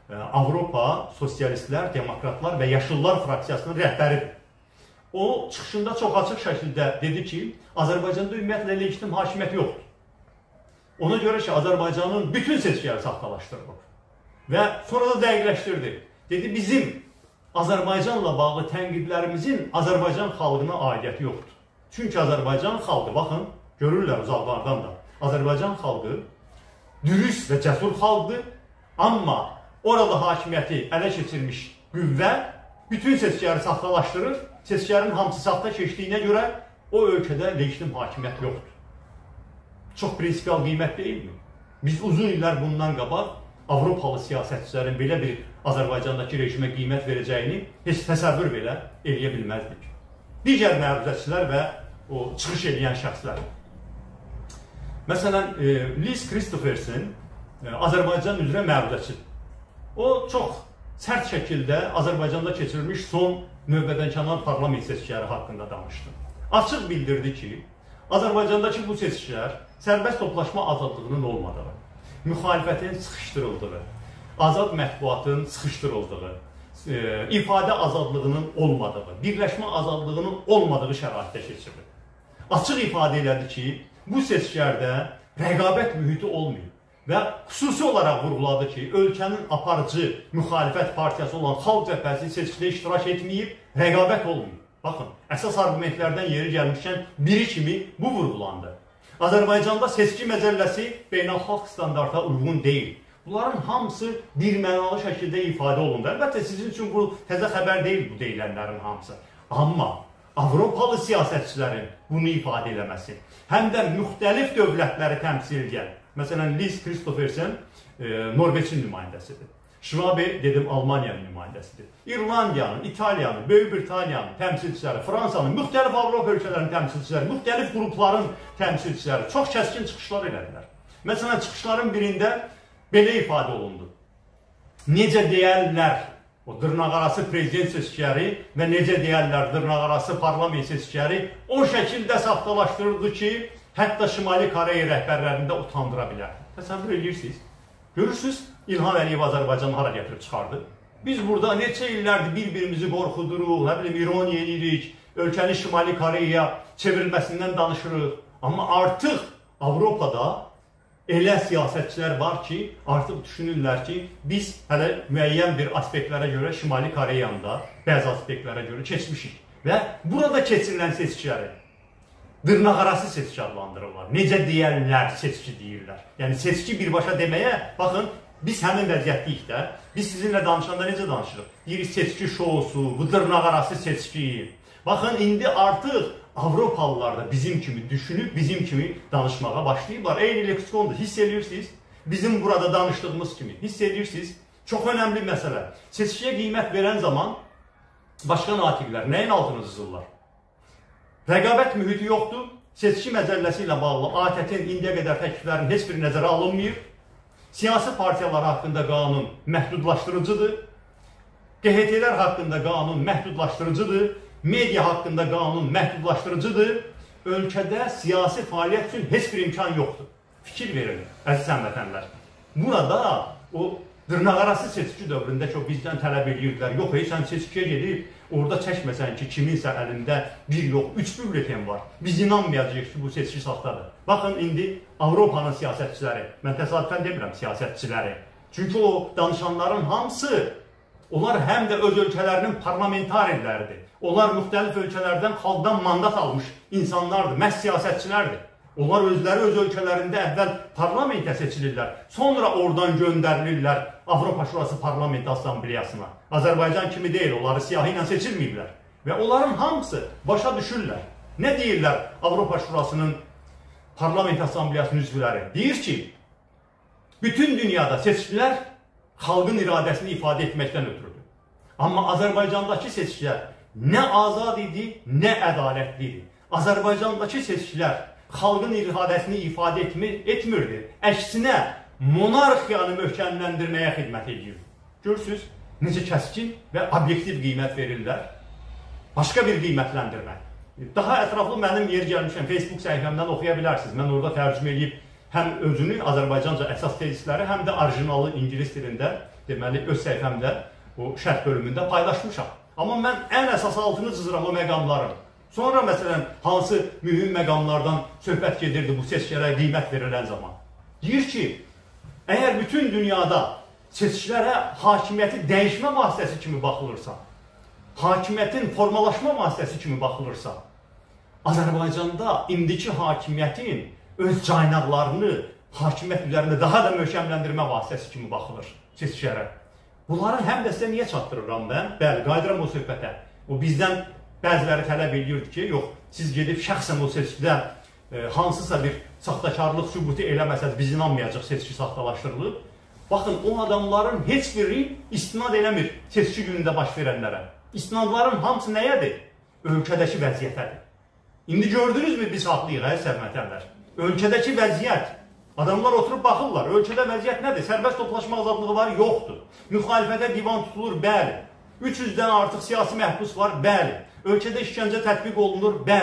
Avropa Sosialistlər, Demokratlar və Yaşıllar fraksiyasının rəhbəridir. O, çıxışında çox açıq şəkildə dedi ki, Azərbaycanda ümumiyyətlə legitim hakimiyyət yoxdur. Ona görə ki, Azərbaycanın bütün seçkiləri saxtalaşdırılır. Və sonra da dəqiqləşdirdi. Dedi, bizim Azərbaycanla bağlı tənqidlərimizin Azərbaycan xalqına aidiyyəti yoxdur. Çünki Azərbaycan xalqı, baxın, görürlər uzaqlardan da, Azərbaycan xalqı dürüst və cəsur xalqdır, amma orada hakimiyyəti ələ keçirmiş qüvvə bütün seçkiləri saxtalaşdırır, seçkilərin hamısı saxta keçdiyinə görə o ölkədə legitim hakimiyyət yoxdur. Çox prinsipial qiymət deyilmi? Biz uzun illər bundan qabaq Avropalı siyasətçilərin belə bir Azərbaycandakı rejimə qiymət verəcəyini heç təsəvvür belə eləyə bilməzdik. Digər məruzəçilər və o çıxış edən şəxslər. Məsələn, Liz Christopherson Azərbaycan üzrə məruzəçidir. O, çox sərt şəkildə Azərbaycanda keçirilmiş son növbədənkənar parlament seçkiləri haqqında danışdı. Açıq bildirdi ki, Azərbaycandakı bu seçkilər sərbəst toplaşma azadlığının olmadığı, müxalifətin sıxışdırıldığı, azad mətbuatın sıxışdırıldığı, e, ifadə azadlığının olmadığı, birləşmə azadlığının olmadığı şəraitdə keçirilir. Açıq ifadə elədi ki, bu seçkilərdə rəqabət mühiti olmuyor və xüsusi olaraq vurğuladı ki, ölkənin aparıcı müxalifət partiyası olan Xalq Cəbhəsi seçkidə iştirak etməyib, rəqabət olmuyor. Baxın, əsas argumentlərdən yeri gəlmişkən biri kimi bu vurğulandı. Azərbaycanda seçki məcəlləsi beynəlxalq standarta uyğun deyil. Bunların hamısı bir mənalı şəkildə ifadə olundu. Əlbəttə, sizin üçün bu təzə xəbər deyil bu deyilənlərin hamısı. Amma Avropalı siyasətçilərin bunu ifadə eləməsi, həm də müxtəlif dövlətləri təmsil edən, məsələn, Liz Christophersen e, Norveçin nümayəndəsidir. Şvabe, dedim, Almaniyanın nümayəndəsidir. İrlandiyanın, İtaliyanın, Böyük Britaniyanın təmsilçiləri, Fransanın, müxtəlif Avropa ölkələrinin təmsilçiləri, müxtəlif qrupların təmsilçiləri çox kəskin çıxışlar elədilər. Məsələn, çıxışların birində belə ifadə olundu. Necə deyərlər o dırnaqarası prezident seçkiləri və necə deyərlər dırnaqarası parlament seçkiləri o şəkildə saxtalaşdırıldı ki, hətta Şimali Koreya rəhbərlərində utandıra bilər. Təsəvvür edirsiniz. Görürsünüz, İlham Əliyev Azərbaycanı hara gətirib çıxardı. Biz burada neçə illərdir bir-birimizi qorxuduruq, nə bilim, ironiya edirik, ölkənin Şimali Koreyaya çevrilməsindən danışırıq. Amma artıq Avropada elə siyasətçilər var ki, artıq düşünürlər ki, biz hələ müəyyən bir aspektlərə görə Şimali Koreyanda bəzi aspektlərə görə keçmişik. Və burada keçirilən seçkiləri dırnaqarası seçki adlandırırlar. Necə deyərlər seçki deyirlər. Yəni seçki birbaşa deməyə, baxın, biz həmin vəziyyətliyik də, biz sizinlə danışanda necə danışırıq? Deyirik, seçki şousu, bu dırnaqarası seçki. Baxın, indi artıq Avropalılar da bizim kimi düşünüb, bizim kimi danışmağa başlayıblar. Eyni leksikondur, hiss edirsiniz. Bizim burada danışdığımız kimi, hiss edirsiniz. Çox önəmli məsələ. Seçkiyə qiymət verən zaman başqa natiqlər nəyin altını cızırlar? Rəqabət mühiti yoxdur. Seçki məcəlləsi ilə bağlı A T T-in indiyə qədər təkliflərinin heç bir nəzərə alınmıyor. Siyasi partiyalar haqqında qanun məhdudlaşdırıcıdır. Q H T-lər haqqında qanun məhdudlaşdırıcıdır. Media haqqında qanun məhdudlaşdırıcıdır. Ölkədə siyasi fəaliyyət üçün heç bir imkan yoxdur. Fikir verin, əziz həmvətənlər. Burada o dırnaqarası seçki dövründə çox bizdən tələb edirdilər. Yox, ey, sən seçkiyə gedib, orada çəkməsən ki, kiminsə əlində bir yox, üç bülletin var. Biz inanmayacağıq ki, bu seçki saxtadır. Baxın, indi Avropanın siyasətçiləri, mən təsadüfən demirəm siyasətçiləri. Çünki o danışanların hamısı, onlar həm də öz ölkələrinin parlamentariləridir. Onlar müxtəlif ölkələrdən, xalqdan mandat almış insanlardır, məhz siyasətçilərdir. Onlar özləri öz ölkələrində əvvəl parlamentə seçilirlər, sonra oradan göndərilirlər Avropa Şurası Parlament Assambleyasına. Azərbaycan kimi deyil, onları siyahı ilə seçilməyiblər. Və onların hamısı başa düşürlər. Nə deyirlər Avropa Şurasının Parlament Assambleyasının üzvləri? Deyir ki, bütün dünyada seçkilər xalqın iradəsini ifadə etməkdən ötürüdür. Amma Azərbaycandakı seçkilər nə azad idi, nə ədalətli idi. Azərbaycandakı seçkilər xalqın iradəsini ifadə etmirdi. Əksinə, monarxiyanı möhkəmləndirməyə xidmət edir. Görürsünüz, necə kəskin və obyektiv qiymət verirlər. Başqa bir qiymətləndirmə. Daha ətraflı mənim yer gəlmişəm, Facebook səhifəmdən oxuya bilərsiniz. Mən orada tərcümə edib həm özünü, Azərbaycanca əsas tezisləri, həm də orijinalı ingilis dilində, deməli, öz səhifəmdə, o şərh bölümündə paylaşmışam. Amma mən ən əsas altını cızıram o məqamların. Sonra, məsələn, hansı mühüm məqamlardan söhbət gedirdi bu seçkilərə qiymət verilən zaman? Deyir ki, əgər bütün dünyada seçkilərə hakimiyyəti dəyişmə vasitəsi kimi baxılırsa, hakimiyyətin formalaşma vasitəsi kimi baxılırsa, Azərbaycanda indiki hakimiyyətin öz caynaqlarını hakimiyyət üzərində daha da möhkəmləndirmə vasitəsi kimi baxılır seçkilərə. Bunların həm də sizə niyə çatdırıram mən? Bəli, qayıdıram o söhbətə. O bizdən bəziləri tələb edirdi ki, yox, siz gedib şəxsən o seçkidə e, hansısa bir saxtakarlıq sübutu eləməsəz, biz inanmayacaq seçki saxtalaşdırılıb. Baxın, o adamların heç biri istinad eləmir seçki günündə baş verənlərə. İstinadların hamısı nəyədir? Ölkədəki vəziyyətədir. İndi gördünüzmü biz haqlıyıq, əziz həmvətənlər? Ölkədəki vəziyyət. Adamlar oturub baxırlar, ölkədə vəziyyət nədir? Sərbəst toplaşma azadlığı var, yoxdur. Müxalifətə divan tutulur, bəli. üç yüzdən artıq siyasi məhbus var, bəli. Ölkədə işgəncə tətbiq olunur, bəli.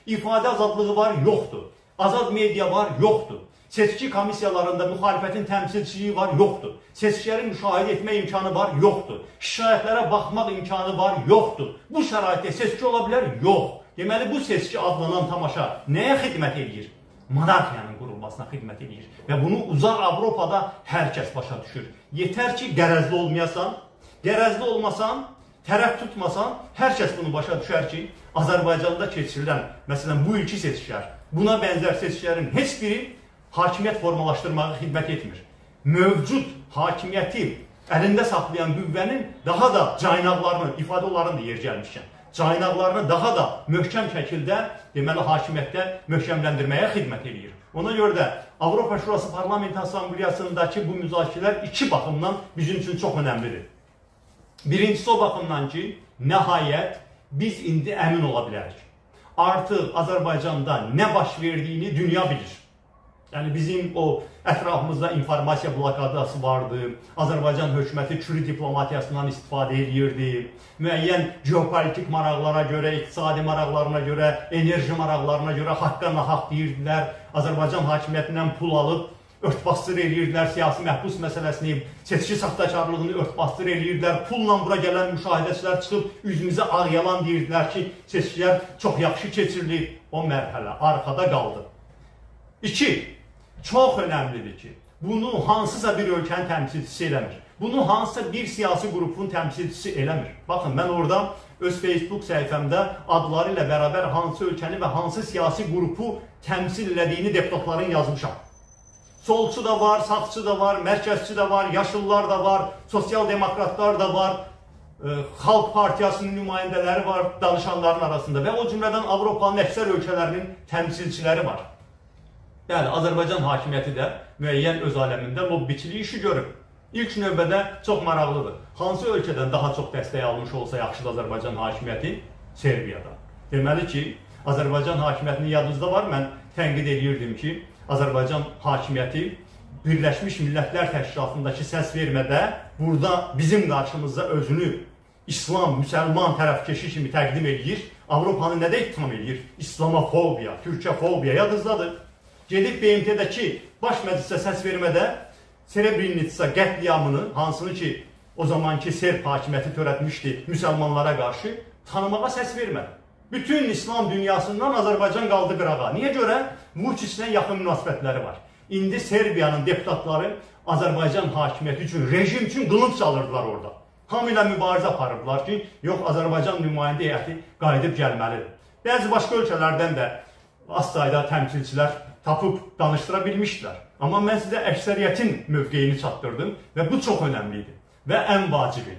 İfadə azadlığı var, yoxdur. Azad media var, yoxdur. Seçki komissiyalarında müxalifətin təmsilçiliyi var, yoxdur. Seçkiləri müşahidə etmək imkanı var, yoxdur. Şikayətlərə baxmaq imkanı var, yoxdur. Bu şəraitdə seçki ola bilər, yox. Deməli, bu seçki adlanan tamaşa nəyə xidmət edir? Monarxiyanın qurulmasına xidmət edir. Və bunu uzaq Avropada hər kəs başa düşür. Yetər ki, qərəzli olmayasan, qərəzli olmasan, tərəf tutmasan, hər kəs bunu başa düşər ki, Azərbaycanda keçirilən, məsələn, bu ilki seçkilər, buna bənzər seçkilərin heç biri hakimiyyət formalaşdırmağa xidmət etmir. Mövcud hakimiyyəti əlində saxlayan qüvvənin daha da caynaqlarını, ifadə olarını da yer gəlmişkən, caynaqlarını daha da möhkəm şəkildə, deməli, hakimiyyətdə möhkəmləndirməyə xidmət edir. Ona görə də Avropa Şurası Parlament Assambleyasındakı bu müzakirələr iki baxımdan bizim üçün çox önəmlidir. Birincisi o baxımdan ki, nəhayət biz indi əmin ola bilərik. Artıq Azərbaycanda nə baş verdiyini dünya bilir. Yəni bizim o ətrafımızda informasiya blokadası vardı, Azərbaycan hökuməti çürü diplomatiyasından istifadə edirdi, müəyyən geopolitik maraqlara görə, iqtisadi maraqlarına görə, enerji maraqlarına görə haqqa nahaq deyirdilər, Azərbaycan hakimiyyətindən pul alıb örtbasdır edirdilər, siyasi məhbus məsələsini, seçki saxtakarlığını örtbasdır edirdilər, pulla bura gələn müşahidəçilər çıxıb üzümüzə ağ yalan deyirdilər ki, seçkilər çox yaxşı keçirilir, o mərhələ arxada qaldı. İki, çox önəmlidir ki, bunu hansısa bir ölkənin təmsilçisi eləmir. Bunu hansısa bir siyasi qrupun təmsilçisi eləmir. Baxın, mən orada öz Facebook səhifəmdə adları ilə bərabər hansı ölkəni və hansı siyasi qrupu təmsil elədiyini deputatların yazmışam. Solçu da var, sağçı da var, mərkəzçi də var, yaşıllar da var, sosial demokratlar da var, e, Xalq Partiyasının nümayəndələri var danışanların arasında və o cümlədən Avropanın əksər ölkələrinin təmsilçiləri var. Yəni, Azərbaycan hakimiyyəti də müəyyən öz aləmində lobbiçilik işi görür. İlk növbədə çox maraqlıdır. Hansı ölkədən daha çox dəstək almış olsa yaxşıdır Azərbaycan hakimiyyəti? Serbiyada. Deməli ki, Azərbaycan hakimiyyətinin yadınızda var, mən tənqid edirdim ki, Azərbaycan hakimiyyəti Birləşmiş Millətlər Təşkilatındakı səs vermədə burada bizim qarşımızda özünü İslam, müsəlman tərəfkeşi kimi təqdim edir. Avropanı nədə ittiham edir? İslamofobiya, türkəfobiya yadınızdadır. Gedib B M T-dəki baş məclisə səs vermədə Srebrenica qətliamını, hansını ki o zamanki Serb hakimiyyəti törətmişdi müsəlmanlara qarşı, tanımağa səs vermədi. Bütün İslam dünyasından Azərbaycan qaldı qırağa. Niyə görə? Vučićlə yaxın münasibətləri var. İndi Serbiyanın deputatları Azərbaycan hakimiyyəti üçün, rejim üçün qılınc çalırdılar orada. Hamı ilə mübarizə aparırdılar ki, yox, Azərbaycan nümayəndə heyəti qayıdıb gəlməlidir. Bəzi başqa ölkələrdən də az sayda təmsilçilər tapıb danışdıra bilmişdilər. Amma mən sizə əksəriyyətin mövqeyini çatdırdım və bu çox önəmlidir və ən vacibi.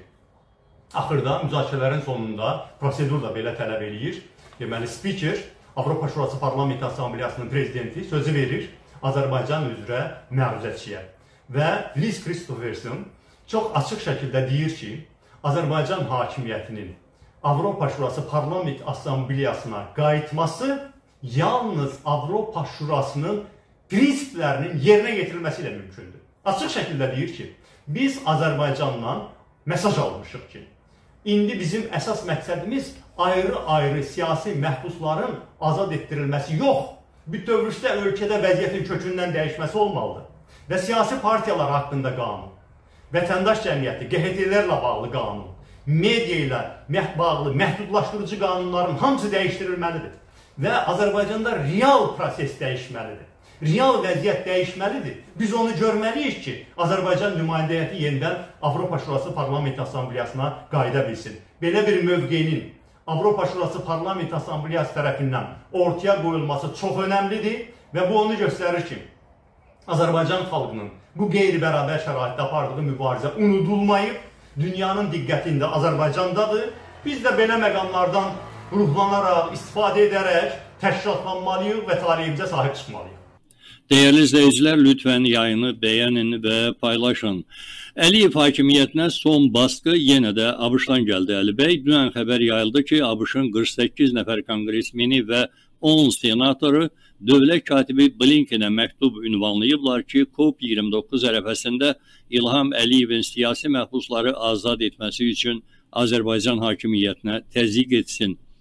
Axırda müzakirələrin sonunda prosedur da belə tələb edir. Deməli, spiker Avropa Şurası Parlament Assambleyasının prezidenti sözü verir Azərbaycan üzrə məruzəçiyə. Və Liz Christopherson çox açıq şəkildə deyir ki, Azərbaycan hakimiyyətinin Avropa Şurası Parlament Assambleyasına qayıtması yalnız Avropa Şurasının prinsiplərinin yerinə getirilməsi ilə mümkündür. Açıq şəkildə deyir ki, biz Azərbaycandan mesaj almışıq ki, indi bizim əsas məqsədimiz ayrı-ayrı siyasi məhbusların azad etdirilməsi yox, bütövlükdə ölkədə vəziyyətin kökündən dəyişməsi olmalıdır. Və siyasi partiyalar haqqında qanun, vətəndaş cəmiyyəti, G H T-lərlə bağlı qanun, media ilə bağlı məhdudlaşdırıcı qanunların hamısı dəyişdirilməlidir. Və Azərbaycanda real proses dəyişməlidir. Real vəziyyət dəyişməlidir. Biz onu görməliyik ki, Azərbaycan nümayəndə heyəti yenidən Avropa Şurası Parlament Assambleyasına qayıda bilsin. Belə bir mövqeyinin Avropa Şurası Parlament Assambleyası tərəfindən ortaya qoyulması çox önəmlidir və bu onu göstərir ki, Azərbaycan xalqının bu qeyri-bərabər şəraitdə apardığı mübarizə unudulmayıb, dünyanın diqqətində Azərbaycandadır. Biz də belə məqamlardan ruhlanaraq, istifadə edərək təşkilatlanmalıyıq və taleyimizə sahib çıxmalıyıq. Dəyərli izləyicilər, lütfən yayını bəyənin və paylaşın. Əliyev hakimiyyətinə son baskı yenə də ABŞ-dan gəldi. Əli bəy, dünən xəbər yayıldı ki, ABŞ-ın qırx səkkiz nəfər konqresmeni və on senatoru dövlət katibi Blinkenə məktub ünvanlayıblar ki, COP iyirmi doqquz ərəfəsində İlham Əliyevin siyasi məhbusları azad etməsi üçün Azərbaycan hakimiyyətinə təzyiq etsin.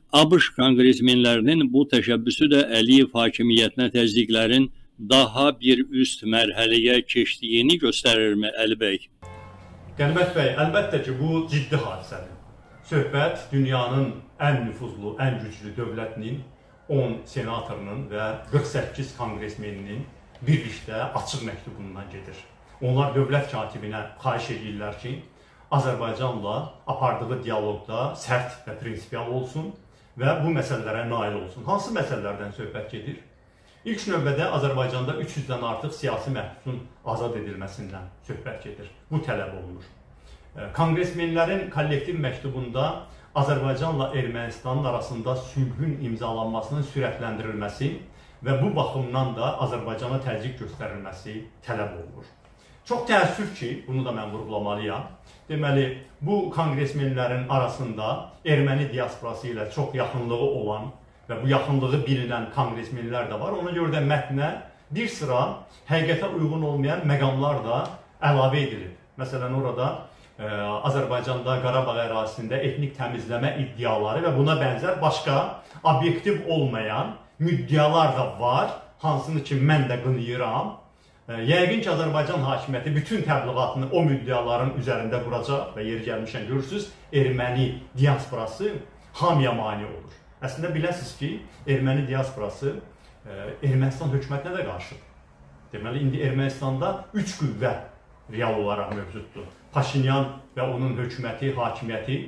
ABŞ konqresmenlərinin bu təşəbbüsü də Əliyev hakimiyyətinə təzyiqlərin daha bir üst mərhələyə keçdiyini göstərirmi Əli bəy? Qənimət bəy, əlbəttə ki, bu ciddi hadisədir. Söhbət dünyanın ən nüfuzlu, ən güclü dövlətinin, on senatorunun və qırx səkkiz konqresmeninin birlikdə açıq məktubundan gedir. Onlar dövlət katibinə xahiş edirlər ki, Azərbaycanla apardığı dialoqda sərt və prinsipial olsun və bu məsələlərə nail olsun. Hansı məsələlərdən söhbət gedir? İlk növbədə Azərbaycanda üç yüzdən artıq siyasi məhbusun azad edilməsindən söhbət gedir. Bu tələb olunur. Konqresmenlərin kollektiv məktubunda Azərbaycanla Ermənistanın arasında sülhün imzalanmasının sürətləndirilməsi və bu baxımdan da Azərbaycana təzyiq göstərilməsi tələb olunur. Çox təəssüf ki, bunu da mən vurğulamalıyam. Deməli, bu konqresmenlərin arasında erməni diasporası ilə çox yaxınlığı olan və bu yaxınlığı bilinən konqresmenlər də var. Ona görə də mətnə bir sıra həqiqətə uyğun olmayan məqamlar da əlavə edilib. Məsələn, orada ə, Azərbaycanda Qarabağ ərazisində etnik təmizləmə iddiaları və buna bənzər başqa obyektiv olmayan müddialar da var, hansını ki, mən də qınayıram. Yəqin ki, Azərbaycan hakimiyyəti bütün təbliğatını o müddiaların üzərində quracaq və yeri gəlmişən görürsünüz, erməni diasporası hamıya mane olur. Əslində biləsiniz ki, erməni diasporası Ermənistan hökumətinə də qarşıdır. Deməli, indi Ermənistanda üç qüvvə real olaraq mövcuddur. Paşinyan və onun hökuməti, hakimiyyəti,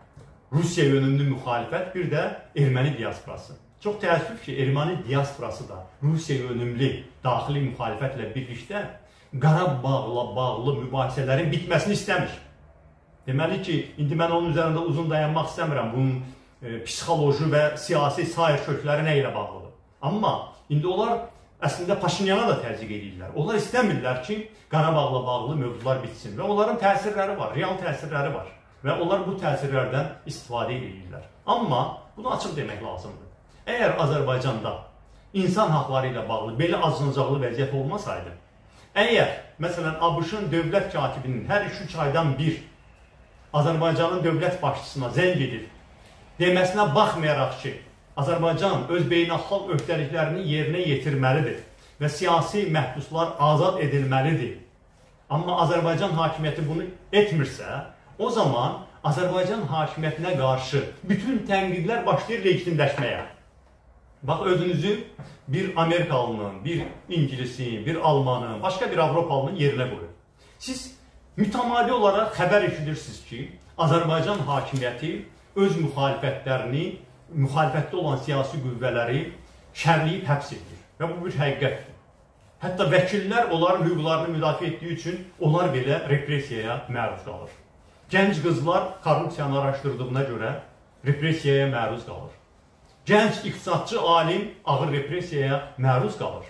Rusiya yönümlü müxalifət, bir də erməni diasporası. Çox təəssüf ki, erməni diasporası da Rusiya yönümlü daxili müxalifətlə birlikdə Qarabağla bağlı mübahisələrin bitməsini istəmir. Deməli ki, indi mən onun üzərində uzun dayanmaq istəmirəm. Bunun e, psixoloji və siyasi sair kökləri nə ilə bağlıdır. Amma indi onlar əslində Paşinyana da təzyiq edirlər. Onlar istəmirlər ki, Qarabağla bağlı mövzular bitsin və onların təsirləri var, real təsirləri var və onlar bu təsirlərdən istifadə edirlər. Amma bunu açıq demək lazımdır. Əgər Azərbaycanda insan haqları ilə bağlı belə acınacaqlı vəziyyət olmasaydı, əgər, məsələn, ABŞ-ın dövlət katibinin hər iki üç aydan bir Azərbaycanın dövlət başçısına zəng edib, deməsinə baxmayaraq ki, Azərbaycan öz beynəlxalq öhdəliklərini yerinə yetirməlidir və siyasi məhbuslar azad edilməlidir. Amma Azərbaycan hakimiyyəti bunu etmirsə, o zaman Azərbaycan hakimiyyətinə qarşı bütün tənqidlər başlayır legitimləşməyə. Bax, özünüzü bir Amerikalının, bir İngilisin, bir Almanın, başqa bir Avropalının yerinə qoyun. Siz mütəmadi olaraq xəbər eşidirsiniz ki, Azərbaycan hakimiyyəti öz müxalifətlərini, müxalifətdə olan siyasi qüvvələri şərliyib həbs edir. Və bu bir həqiqətdir. Hətta vəkillər onların hüquqlarını müdafiə etdiyi üçün onlar belə repressiyaya məruz qalır. Gənc qızlar korrupsiyanı araşdırdığına görə repressiyaya məruz qalır. Gənc iqtisadçı alim ağır repressiyaya məruz qalır.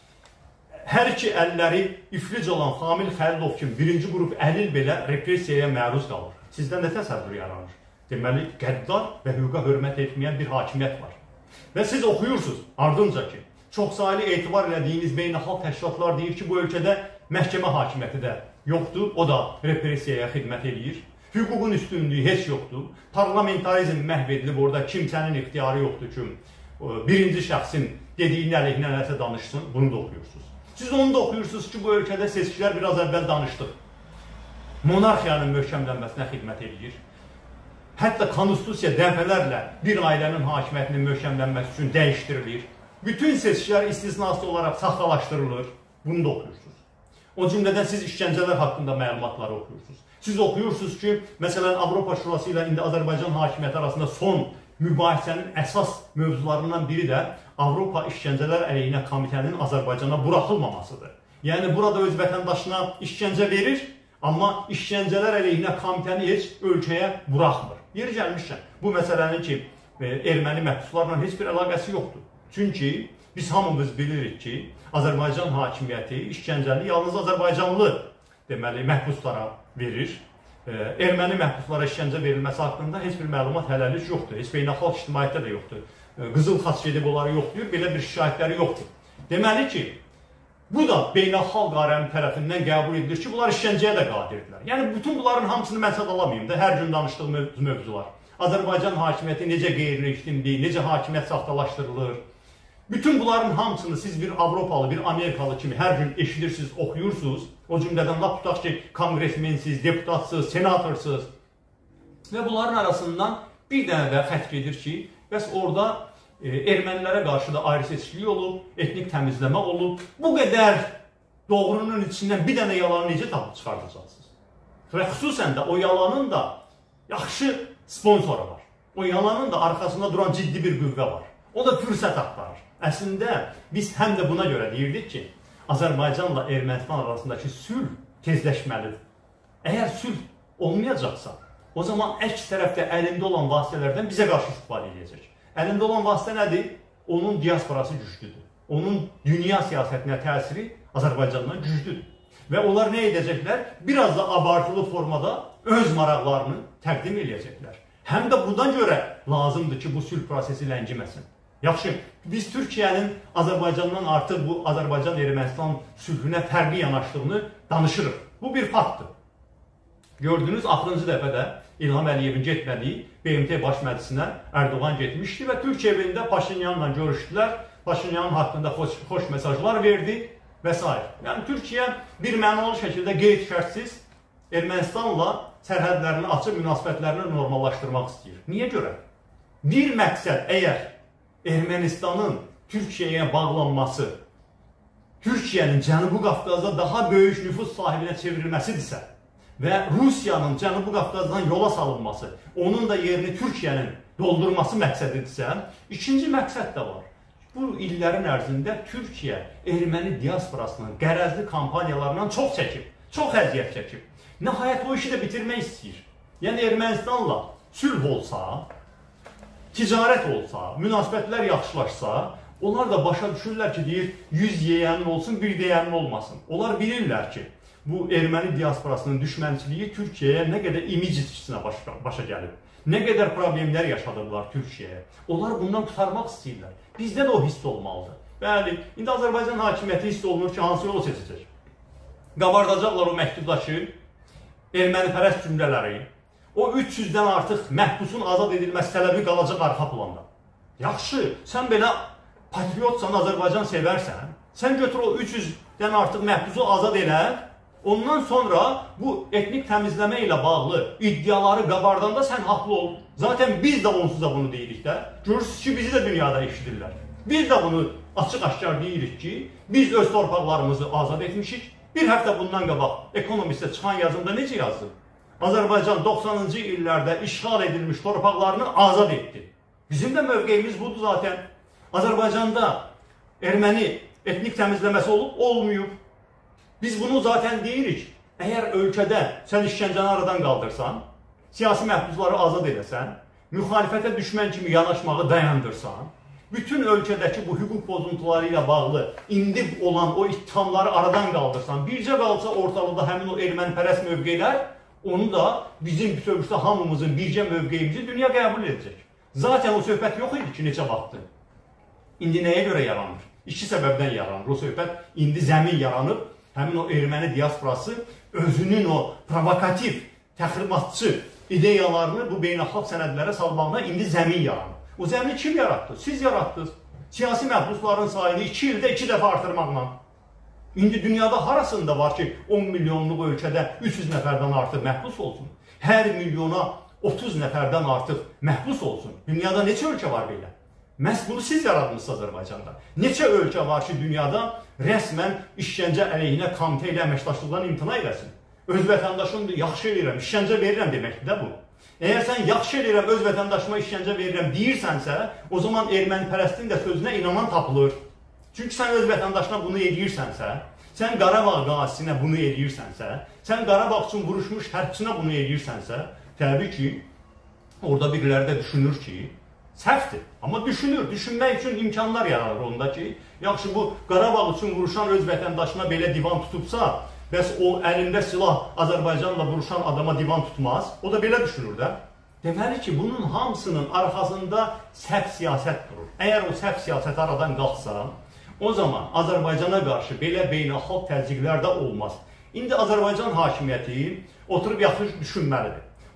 Hər iki əlləri iflic olan Famil Xəlilov kimi birinci qrup əlil belə repressiyaya məruz qalır. Sizdə nə təsəvvür yaranır? Deməli, qəddar və hüquqa hörmət etməyən bir hakimiyyət var. Və siz oxuyursunuz ardınca ki, çoxsaylı etibar elədiyiniz beynəlxalq təşkilatlar deyir ki, bu ölkədə məhkəmə hakimiyyəti də yoxdur, o da repressiyaya xidmət edir. Hüququn üstünlüyü heç yoxdur. Parlamentarizm məhv edilib, orada kimsənin ixtiyarı yoxdur ki, birinci şəxsin dediyinin əleyhinə nəsə danışsın, bunu da oxuyursunuz. Siz onu da oxuyursunuz ki, bu ölkədə seçkilər biraz əvvəl danışdıq. Monarxiyanın möhkəmlənməsinə xidmət edir. Hətta konstitusiya dəfələrlə bir ailənin hakimiyyətinin möhkəmlənməsi üçün dəyişdirilir. Bütün seçkilər istisnası olaraq saxtalaşdırılır. Bunu da oxuyursunuz. O cümlədən siz işgəncələr haqqında məlumatları oxuyursunuz. Siz oxuyursunuz ki, məsələn, Avropa Şurası ilə indi Azərbaycan hakimiyyəti arasında son mübahisənin əsas mövzularından biri də Avropa İşgəncələr Əleyhinə Komitənin Azərbaycana buraxılmamasıdır. Yəni, burada öz vətəndaşına işgəncə verir, amma işgəncələr əleyhinə komitəni heç ölkəyə buraxmır. Yeri gəlmişkən, bu məsələnin ki, erməni məhbuslarla heç bir əlaqəsi yoxdur. Çünki biz hamımız bilirik ki, Azərbaycan hakimiyyəti işgəncəni yalnız Azərbaycanlı deməli, məhbuslara verir. Erməni məhbuslara işgəncə verilməsi haqqında heç bir məlumat hələlik yoxdur. Heç beynəlxalq ictimaiyyətdə də yoxdur. Qızıl xaç gedib onları yoxlayır, belə bir şikayətləri yoxdur. Deməli ki, bu da beynəlxalq aləmi tərəfindən qəbul edilir ki, bunlar işgəncəyə də qadirdirlər. Yəni, bütün bunların hamısını mən sadalamayayım da, hər gün danışdığım mövzular. Azərbaycan hakimiyyəti necə qeyri-legitimdir, necə hakimiyyət saxtalaşdırılır. Bütün bunların hamısını siz bir Avropalı, bir Amerikalı kimi hər gün eşidirsiniz, oxuyursunuz. O cümlədən lap tutaq ki, kongresmensiniz, deputatsınız, senatorsınuz. Və bunların arasından bir dənə də xət gedir ki, bəs orada e, ermənilərə qarşı da ayrı-seçkilik olub, etnik təmizləmə olub. Bu qədər doğrunun içindən bir dənə yalanı necə tapıb çıxardacaqsınız? Və xüsusən də o yalanın da yaxşı sponsoru var. O yalanın da arxasında duran ciddi bir qüvvə var. O da fürsət axtarır. Əslində biz həm də buna görə deyirdik ki, Azərbaycanla Ermənistan arasındakı sülh tezləşməlidir. Əgər sülh olmayacaqsa, o zaman əks tərəfdə əlində olan vasitələrdən bizə qarşı istifadə edəcək. Əlində olan vasitə nədir? Onun diasporası güclüdür. Onun dünya siyasətinə təsiri Azərbaycandan güclüdür. Və onlar nə edəcəklər? Biraz da abartılı formada öz maraqlarını təqdim edəcəklər. Həm də bundan görə lazımdır ki, bu sülh prosesi ləngiməsin. Yaxşı, biz Türkiyənin Azərbaycandan artıq bu Azərbaycan-Ermənistan sülhünə fərqli yanaşdığını danışırıq. Bu bir faktdır. Gördünüz, axırıncı dəfədə İlham Əliyevin getmədiyi B M T baş məclisinə Erdoğan getmişdi və Türkiyə evində Paşinyanla görüşdülər. Paşinyanın haqqında xoş, xoş mesajlar verdi və s. Yəni, Türkiyə bir mənalı şəkildə qeyd-şərtsiz Ermənistanla sərhədlərini açıb münasibətlərini normallaşdırmaq istəyir. Niyə görə? Bir məqsəd, əgər Ermənistanın Türkiyəyə bağlanması, Türkiyənin Cənubi Qafqazda daha böyük nüfus sahibinə çevrilməsidirsə və Rusiyanın Cənubi Qafqazdan yola salınması, onun da yerini Türkiyənin doldurması məqsədidirsə, ikinci məqsəd də var. Bu illərin ərzində Türkiyə erməni diasporasının qərəzli kampaniyalarından çox çəkib, çox əziyyət çəkib. Nəhayət o işi də bitirmək istəyir. Yəni Ermənistanla sülh olsa, ticarət olsa, münasibətlər yaxşılaşsa, onlar da başa düşürlər ki, deyir, yüz yeyənin olsun, bir deyənin olmasın. Onlar bilirlər ki, bu erməni diasporasının düşmənçiliyi Türkiyəyə nə qədər imic itkisinə başa, başa gəlib. Nə qədər problemlər yaşadıblar Türkiyəyə. Onlar bundan tutarmaq istəyirlər. Bizdə də o hiss olmalıdır. Bəli, indi Azərbaycan hakimiyyəti hiss olunur ki, hansı yolu seçəcək? Qabardacaqlar o məktubdaşı, ermənipərəst cümlələri, o üç yüzdən artıq məhbusun azad edilməsi tələbi qalacaq arxa planda. Yaxşı, sən belə patriotsan, Azərbaycan sevərsən, sən götür o üç yüzdən artıq məhbusu azad elə, ondan sonra bu etnik təmizləmə ilə bağlı iddiaları qabardanda sən haqlı ol. Zaten biz də onsuz da bunu deyirik də. Görürsünüz ki, bizi də dünyada eşidirlər. Biz də bunu açıq-aşkar deyirik ki, biz öz torpaqlarımızı azad etmişik. Bir həftə bundan qabaq Ekonomistdə çıxan yazımda necə yazdı? Azərbaycan doxsanıncı illərdə işğal edilmiş torpaqlarını azad etdi. Bizim də mövqeyimiz budur zaten. Azərbaycanda erməni etnik təmizləməsi olub, olmayıb. Biz bunu zaten deyirik. Əgər ölkədə sən işgəncəni aradan qaldırsan, siyasi məhbusları azad edəsən, müxalifətə düşmən kimi yanaşmağı dayandırsan, bütün ölkədəki bu hüquq pozuntuları ilə bağlı indi olan o ittihamları aradan qaldırsan, bircə qalsa ortalıqda həmin o ermənipərəst mövqeylər, onu da bizim bütövlükdə hamımızın bircə mövqeyimizi dünya qəbul edəcək. Zaten o söhbət yox idi ki, neçə vaxtdır. İndi nəyə görə yaranır? İki səbəbdən yaranır. O söhbət indi zəmin yaranıb, həmin o erməni diasporası özünün o provokativ, təxribatçı ideyalarını bu beynəlxalq sənədlərə salmağına indi zəmin yaranır. O zəmini kim yarattı? Siz yarattınız. Siyasi məhbusların sayını iki ildə iki dəfə artırmaqla. İndi dünyada harasında var ki, on milyonluq ölkədə üç yüz nəfərdən artıq məhbus olsun? Hər milyona otuz nəfərdən artıq məhbus olsun? Dünyada neçə ölkə var belə? Məhz bunu siz yaradmışsınız Azərbaycanda. Neçə ölkə var ki, dünyada rəsmən işgəncə əleyhinə komitə ilə əməkdaşlıqdan imtina eləsin? Öz vətəndaşımdır, yaxşı eləyirəm, işgəncə verirəm deməkdir də bu. Əgər sən yaxşı eləyirəm, öz vətəndaşıma işgəncə verirəm deyirsənsə, o zaman ermənipərəstin də sözünə inanan tapılır. Çünki sən öz vətəndaşına bunu edirsənsə, sən Qarabağ qazisinə bunu edirsənsə, sən Qarabağ üçün vuruşmuş hərbçinə bunu edirsənsə, təbii ki, orada biriləri də düşünür ki, səhvdir. Amma düşünür, düşünmək üçün imkanlar yaranır onda ki, yaxşı bu Qarabağ üçün vuruşan öz vətəndaşına belə divan tutubsa, bəs o əlində silah Azərbaycanla vuruşan adama divan tutmaz, o da belə düşünür də. Deməli ki, bunun hamısının arxasında səhv siyasət durur. Əgər o səhv siyasət aradan qalxsa, o zaman Azərbaycana qarşı belə beynəlxalq təzyiqlər də olmaz. İndi Azərbaycan hakimiyyəti oturub yaxşı düşünməlidir.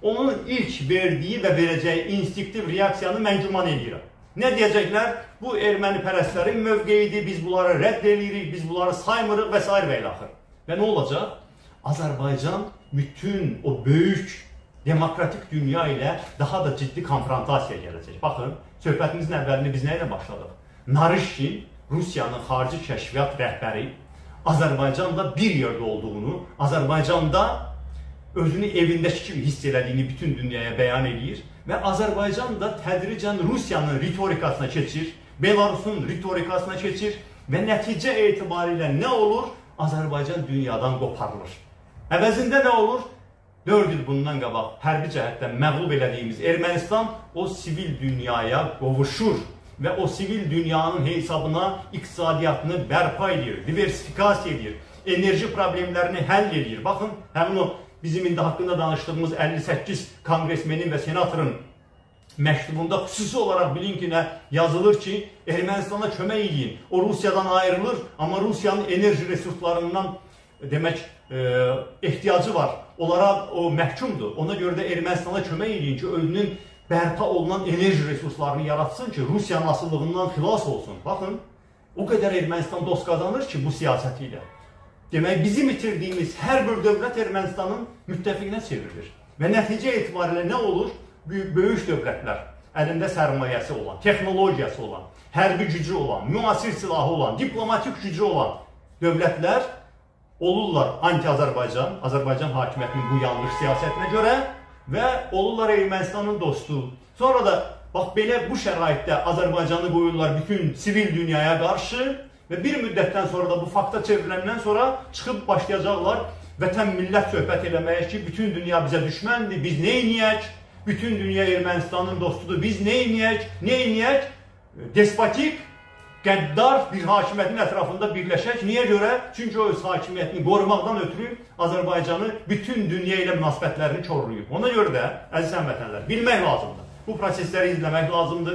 onun ilk verdiyi və verəcəyi instinktiv reaksiyanı mən güman edirəm. Nə deyəcəklər? Bu erməni pərəstlərin mövqeyidir, biz bunları rədd edirik, biz bunları saymırıq və s. və ilaxır. Və nə olacaq? Azərbaycan bütün o böyük demokratik dünya ilə daha da ciddi konfrontasiya gələcək. Baxın, söhbətimizin əvvəlini biz nə ilə başladıq? Narışkin, Rusiyanın xarici kəşfiyyat rəhbəri, Azərbaycanla bir yerdə olduğunu, Azərbaycanda özünü evindəki kimi hiss elədiyini bütün dünyaya bəyan edir və Azərbaycan da tədricən Rusiyanın ritorikasına keçir, Belarusun ritorikasına keçir və nəticə etibarilə nə olur? Azərbaycan dünyadan qoparılır. Əvəzində nə olur? dörd il bundan qabaq hərbi cəhətdən məğlub elədiyimiz Ermənistan o sivil dünyaya qovuşur və o sivil dünyanın hesabına iqtisadiyyatını bərpa edir, diversifikasiya edir, enerji problemlərini həll edir. Baxın, həmin o bizim indi haqqında danışdığımız əlli səkkiz kongresmenin və senatorun məktubunda xüsusi olaraq Blinkenə yazılır ki, Ermənistana kömək edin. O Rusiyadan ayrılır, amma Rusiyanın enerji resurslarından demək e, ehtiyacı var. Onlara o məhkumdur. Ona görə də Ermənistana kömək edin ki, özünün bərpa olunan enerji resurslarını yaratsın ki, Rusiyanın asıllığından xilas olsun. Baxın, o qədər Ermənistan dost qazanır ki, bu siyasəti ilə. Demək, bizim itirdiyimiz hər bir dövlət Ermənistanın müttəfiqinə çevrilir. Və nəticə etibarilə nə olur? Böyük, böyük dövlətlər, əlində sərmayəsi olan, texnologiyası olan, hərbi gücü olan, müasir silahı olan, diplomatik gücü olan dövlətlər olurlar anti-Azərbaycan, Azərbaycan hakimiyyətinin bu yanlış siyasətinə görə və olurlar Ermənistanın dostu. Sonra da, bax, belə bu şəraitdə Azərbaycanı qoyurlar bütün sivil dünyaya qarşı və bir müddətdən sonra da bu fakta çevriləndən sonra çıxıb başlayacaqlar vətən millət söhbət eləməyə ki, bütün dünya bizə düşməndir, biz nə inəyək? Bütün dünya Ermənistanın dostudur, biz nə inəyək? Nə inəyək? Despotik, qəddar bir hakimiyyətin ətrafında birləşək. Niyə görə? Çünki o öz hakimiyyətini qorumaqdan ötürü Azərbaycanı bütün dünya ilə münasibətlərini korlayıb. Ona görə də, əziz həmvətənlər, bilmək lazımdır. Bu prosesləri izləmək lazımdır.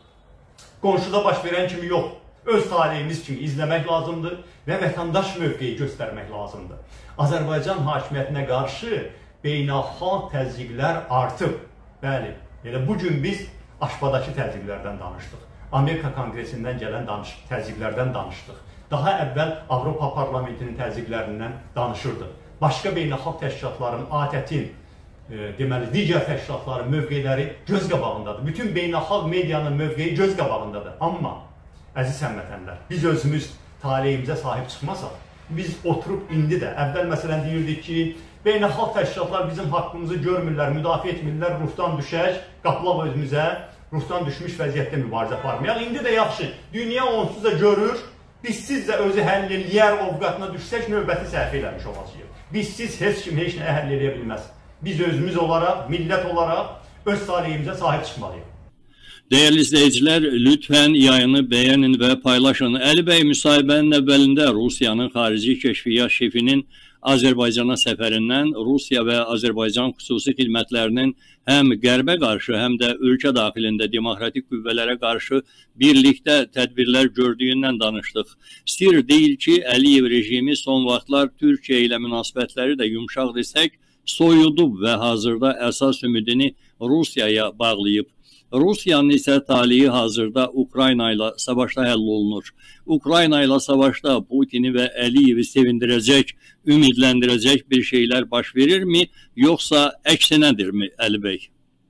Qonşuda baş verən kimi yox, öz talihimiz kimi izləmək lazımdır və vətəndaş mövqeyi göstərmək lazımdır. Azərbaycan hakimiyyətinə qarşı beynəlxalq təzyiqlər artıb. Bəli, elə bugün biz Aşbadakı təzyiqlərdən danışdıq. Amerika Kongresindən gələn danış təzyiqlərdən danışdıq. Daha əvvəl Avropa Parlamentinin təzyiqlərindən danışırdıq. Başqa beynəlxalq təşkilatların, ATƏT-in, e, deməli, digər təşkilatların mövqeləri göz qabağındadır. Bütün beynəlxalq medianın mövqeyi göz qabağındadır. Amma, əziz həmvətənlər, biz özümüz taleyimizə sahib çıxmasaq, biz oturub indi də, əvvəl məsələn deyirdik ki, beynəlxalq təşkilatlar bizim haqqımızı görmürlər, müdafiə etmirlər, Rusdan düşək, qapılaq özümüzə, Rusdan düşmüş vəziyyətdə mübarizə aparmayaq. İndi də yaxşı, dünya onsuz da görür, biz siz də özü həll eləyər, ovqatına düşsək, növbəti səhv eləmiş olacaq. Biz siz heç kim heç nə həll eləyə bilməz. Biz özümüz olaraq, millət olaraq öz taleyimizə sahib çıxmalıyıq. Değerli izleyiciler, lütfen yayını beğenin ve paylaşın. Əli bəy müsahibənin əvvəlində Rusiyanın xarici kəşfiyyat şefinin Azərbaycana səfərindən Rusiya və Azərbaycan xüsusi xidmətlərinin həm qərbə qarşı, həm də ölkə daxilində demokratik qüvvələrə qarşı birlikdə tədbirlər gördüyündən danışdıq. Sir deyil ki, Əliyev rejimi son vaxtlar Türkiyə ilə münasibətləri də yumşaq desək, soyudub və hazırda əsas ümidini Rusiyaya bağlayıb. Rusiyanın isə talihi hazırda Ukrayna ilə savaşda həll olunur. Ukrayna ilə savaşda Putini və Əliyevi sevindirəcək, ümidləndirəcək bir şeylər baş verirmi, yoxsa əksinədirmi Əli bəy?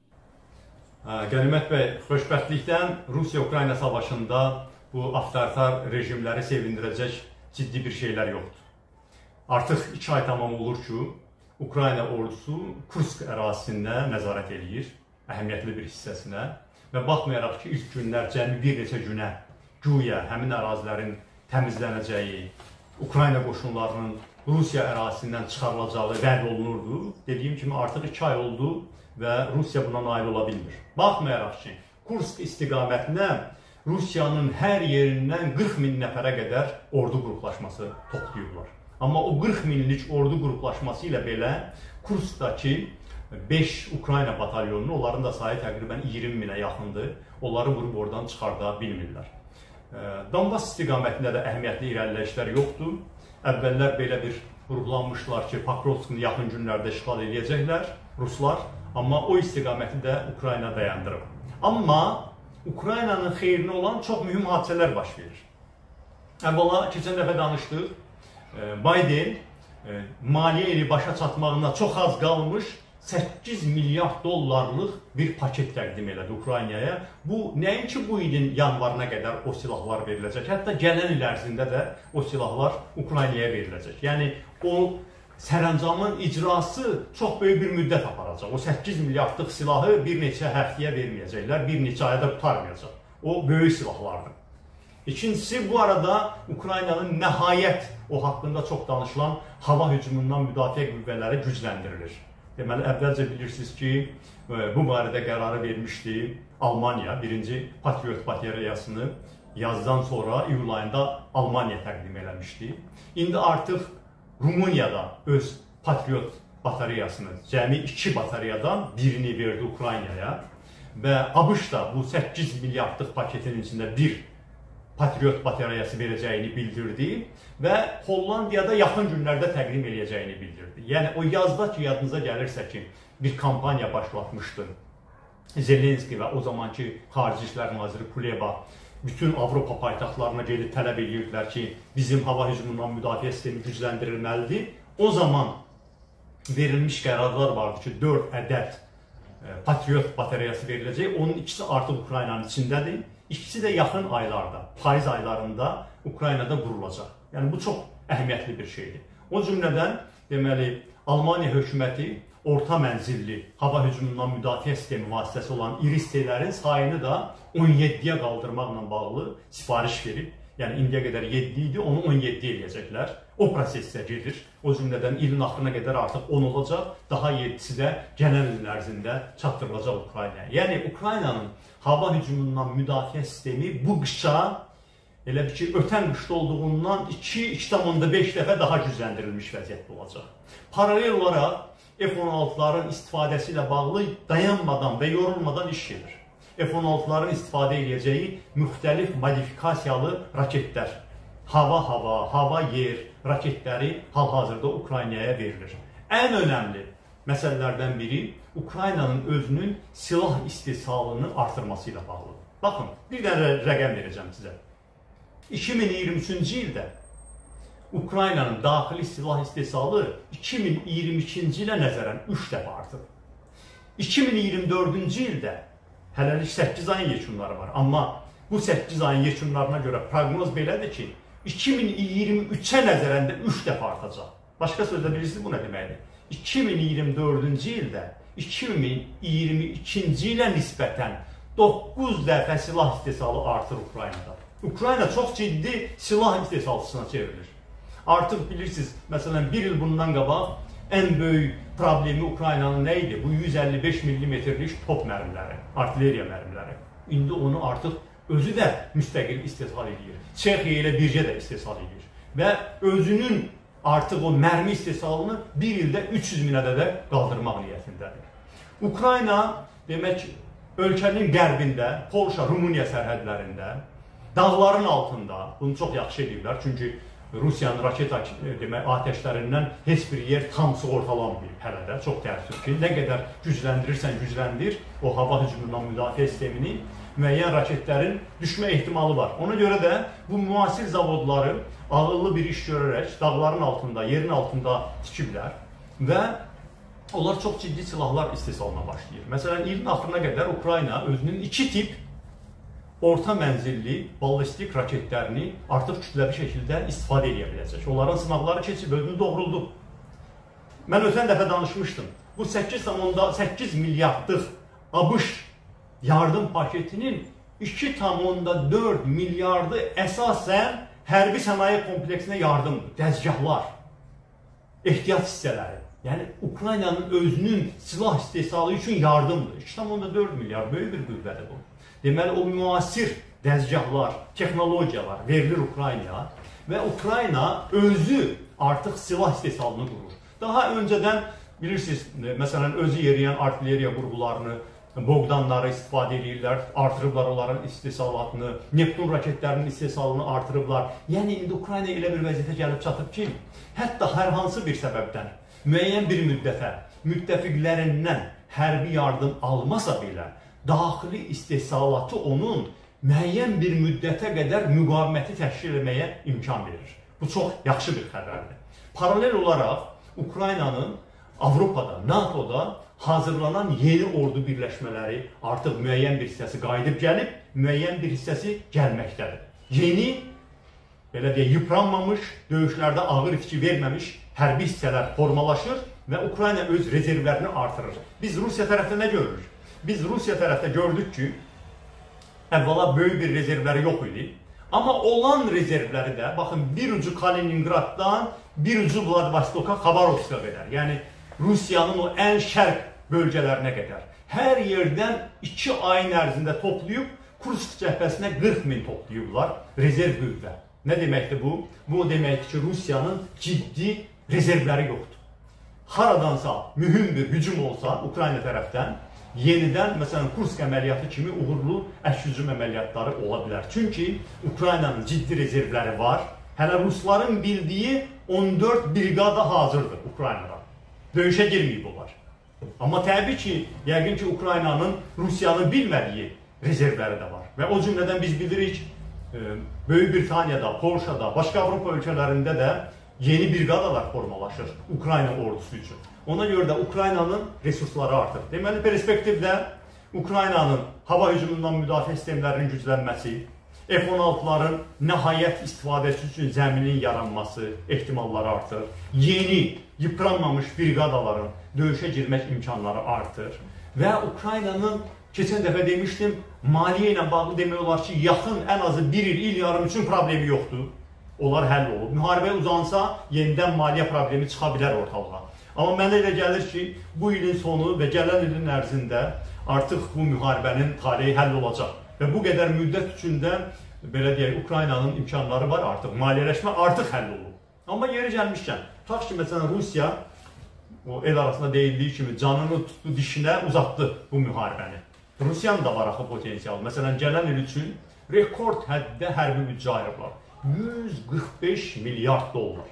Qənimət bəy, xoşbəxtlikdən Rusiya-Ukrayna savaşında bu avtoritar rejimləri sevindirəcək ciddi bir şeylər yoxdur. Artıq iki ay tamam olur ki, Ukrayna ordusu Kursk ərazisində nəzarət edir, əhəmiyyətli bir hissəsinə və baxmayaraq ki, ilk günlər cəmi bir neçə günə güya həmin ərazilərin təmizlənəcəyi, Ukrayna qoşunlarının Rusiya ərazisindən çıxarılacağı vəd olunurdu. Dediyim kimi artıq iki ay oldu və Rusiya buna nail ola bilmir. Baxmayaraq ki, Kursk istiqamətinə Rusiyanın hər yerindən qırx min nəfərə qədər ordu qruplaşması toplayıblar. Amma o qırx minlik ordu qruplaşması ilə belə Kurskdakı beş Ukrayna batalyonunu, onların da sayı təqribən iyirmi minə yaxındır, onları vurub oradan çıxarda bilmirlər. Donbas istiqamətində də əhəmiyyətli irəliləyişlər yoxdur. Əvvəllər belə bir vurğulanmışlar ki, Pokrovskini yaxın günlərdə işğal edəcəklər Ruslar, Amma o istiqaməti də Ukrayna dayandırıb. Amma Ukraynanın xeyrinə olan çox mühüm hadisələr baş verir. Əvvəla, keçən dəfə danışdıq, Biden maliyyə ili başa çatmağına çox az qalmış səkkiz milyard dollarlıq bir paket təqdim elədi Ukraynaya. Bu, nəinki bu ilin yanvarına qədər o silahlar veriləcək, hətta gələn il ərzində də o silahlar Ukraynaya veriləcək. Yəni, o sərəncamın icrası çox böyük bir müddət aparacaq. O səkkiz milyardlıq silahı bir neçə həftəyə verməyəcəklər, bir neçə ayda qutarmayacaq. O, böyük silahlardır. İkincisi, bu arada Ukraynanın nəhayət o haqqında çox danışılan hava hücumundan müdafiə qüvvələri gücləndirilir. Deməli, əvvəlcə bilirsiniz ki, bu barədə qərarı vermişdi Almaniya, birinci Patriot bateriyasını yazdan sonra iyul ayında Almaniya təqdim eləmişdi. İndi artıq Rumuniyada öz Patriot batareyasını, cəmi iki batareyadan birini verdi Ukraynaya və ABŞ da bu səkkiz milyardlıq paketin içində bir Patriot batareyası verəcəyini bildirdi və Hollandiyada yaxın günlərdə təqdim eləyəcəyini bildirdi. Yəni, o yazda ki, yadınıza gəlirsə ki, bir kampaniya başlatmışdı Zelenski və o zamanki Xarici İşlər Naziri Kuleba bütün Avropa paytaxtlarına gedib tələb edirdilər ki, bizim hava hücumundan müdafiə sistemi gücləndirilməlidir. O zaman verilmiş qərarlar vardı ki, dörd ədəd Patriot batareyası veriləcək. Onun ikisi artıq Ukraynanın içindədir. İkisi də yaxın aylarda, payız aylarında Ukraynada qurulacaq. Yəni, bu çox əhəmiyyətli bir şeydir. O cümlədən, deməli, Almaniya hökuməti orta mənzilli hava hücumundan müdafiə sistemi vasitəsi olan iri sitələrin sayını da on yeddiyə qaldırmaqla bağlı sifariş verib. Yəni, indiyə qədər yeddi idi, onu on yeddi eləyəcəklər. O prosesdə gedir. O cümlədən ilin axırına qədər artıq on olacaq. Daha yeddisi də gələn ilin ərzində çatdırılacaq Ukraynaya. Yəni, Ukraynanın hava hücumundan müdafiə sistemi bu qışa, elə bir ki, ötən qışda olduğundan iki iki tam beş dəfə daha gücləndirilmiş vəziyyətdə olacaq. Paralel olaraq F on altıların istifadəsi ilə bağlı dayanmadan və yorulmadan iş gedir. F on altıların istifadə edəcəyi müxtəlif modifikasiyalı raketlər, hava-hava, hava-yer raketləri hal-hazırda Ukraynaya verilir. Ən önəmli məsələlərdən biri Ukraynanın özünün silah istehsalını artırması ilə bağlıdır. Baxın, bir dənə rəqəm verəcəm sizə. iki min iyirmi üçüncü ildə Ukraynanın daxili silah istehsalı iki min iyirmi ikinci ilə nəzərən üç dəfə artıb. iki min iyirmi dördüncü ildə hələlik səkkiz ayın yekunları var. Amma bu səkkiz ayın yekunlarına görə proqnoz belədir ki, iki min iyirmi üçə nəzərən də üç dəfə artacaq. Başqa sözlə bilirsiniz, bu nə deməkdir? iki min iyirmi dördüncü ildə iki min iyirmi ikinci ilə nisbətən doqquz dəfə silah istehsalı artır Ukraynada. Ukrayna çox ciddi silah istehsalçısına çevrilir. Artıq bilirsiniz, məsələn, bir il bundan qabaq ən böyük problemi Ukraynanın nə idi? Bu yüz əlli beş millimetrlik top mərmiləri, artilleriya mərmiləri. İndi onu artıq özü də müstəqil istehsal edir. Çexiya ilə birgə də istehsal edir. Və özünün artıq o mərmi istehsalını bir ildə üç yüz min ədədə qaldırmaq niyyətindədir. Ukrayna, demək, ölkənin qərbində, Polşa, Rumuniya sərhədlərində, dağların altında, bunu çox yaxşı edirlər, çünki Rusiyanın raket demək, atəşlərindən heç bir yer tam sığortalanmayıb hələ də, çox təəssüf ki, nə qədər gücləndirirsən gücləndir, o hava hücumundan müdafiə sistemini, müəyyən raketlərin düşmə ehtimalı var. Ona görə də bu müasir zavodları ağıllı bir iş görərək dağların altında, yerin altında tikiblər və onlar çox ciddi silahlar istehsalına başlayır. Məsələn, ilin axırına qədər Ukrayna özünün iki tip orta mənzilli ballistik raketlərini artıq kütləvi şəkildə istifadə edə biləcək. Onların sınaqları keçib, özünü doğruldu. Mən ötən dəfə danışmışdım. Bu səkkiz milyardlıq ABŞ yardım paketinin iki tam dörd milyardı əsasən hərbi sənaye kompleksinə yardımdır. Dəzgahlar, ehtiyat hissələri. Yəni, Ukraynanın özünün silah istehsalı üçün yardımdır. iki tam dörd milyar, böyük bir qüvvədir bu. Deməli, o müasir dəzgahlar, texnologiyalar verilir Ukraynaya və Ukrayna özü artıq silah istehsalını qurur. Daha öncədən, bilirsiniz, məsələn, özü yeriyən artilleriya qurğularını, Bogdanları istifadə edirlər, artırıblar onların istehsalatını, Neptun raketlərinin istehsalını artırıblar. Yəni, indi Ukrayna elə bir vəziyyətə gəlib çatıb ki, hətta hər hansı bir səbəbdən müəyyən bir müddətə müttəfiqlərindən hərbi yardım almasa belə, daxili istehsalatı onun müəyyən bir müddətə qədər müqaviməti təşkil etməyə imkan verir. Bu çox yaxşı bir xəbərdir. Paralel olaraq Ukraynanın Avropada, NATOda hazırlanan yeni ordu birləşmələri artıq müəyyən bir hissəsi qayıdıb gəlib, müəyyən bir hissəsi gəlməkdədir. Yeni, belə deyək, yıpranmamış, döyüşlərdə ağır itki verməmiş hərbi hissələr formalaşır və Ukrayna öz rezervlərini artırır. Biz Rusiya tərəfdə nə görürük? Biz Rusiya tərəfdə gördük ki, əvvəla böyük bir rezervləri yox idi. Amma olan rezervləri də, baxın, bir ucu Kaliningraddan, bir ucu Vladivostoka, Xabarovska qədər. Yəni, Rusiyanın o ən şərq bölgələrinə qədər. Hər yerdən iki ayın ərzində toplayıb, Kursk cəhbəsinə qırx min toplayıblar rezerv qüvvə. Nə deməkdir bu? Bu deməkdir ki, Rusiyanın ciddi rezervləri yoxdur. Haradansa mühüm bir hücum olsa Ukrayna tərəfdən, yenidən, məsələn, Kursk əməliyyatı kimi uğurlu əks-hücum əməliyyatları ola bilər. Çünki Ukraynanın ciddi rezervləri var. Hələ Rusların bildiyi on dörd briqada hazırdır Ukraynada. Döyüşə girməyib olar. Amma təbii ki, yəqin ki, Ukraynanın Rusiyanın bilmədiyi rezervləri də var. Və o cümlədən biz bilirik, Böyük Britaniyada, Polşada, başqa Avropa ölkələrində də yeni briqadalar formalaşır Ukrayna ordusu üçün. Ona görə də Ukraynanın resursları artır. Deməli, perspektivdə Ukraynanın hava hücumundan müdafiə sistemlərinin güclənməsi, F on altıların nəhayət istifadəsi üçün zəminin yaranması ehtimalları artır. Yeni, yıpranmamış briqadaların döyüşə girmək imkanları artır. Və Ukraynanın, keçən dəfə demişdim, maliyyə ilə bağlı demək olar ki, yaxın ən azı bir il, il yarım üçün problemi yoxdur. Onlar həll olub. Müharibə uzansa, yenidən maliyyə problemi çıxa bilər ortalığa. Amma mənə elə gəlir ki, bu ilin sonu və gələn ilin ərzində artıq bu müharibənin taleyi həll olacaq. Və bu qədər müddət üçündə, belə deyək, Ukraynanın imkanları var artıq, maliyyələşmə artıq həll olub. Amma yeri gəlmişkən, tutaq ki, məsələn, Rusiya, o el arasında deyildiyi kimi, canını tutdu, dişinə uzatdı bu müharibəni. Rusiyanın da var axı potensiyalı. Məsələn, gələn il üçün rekord həddə hərbi büdcə ayırıblar. yüz qırx beş milyard dollar.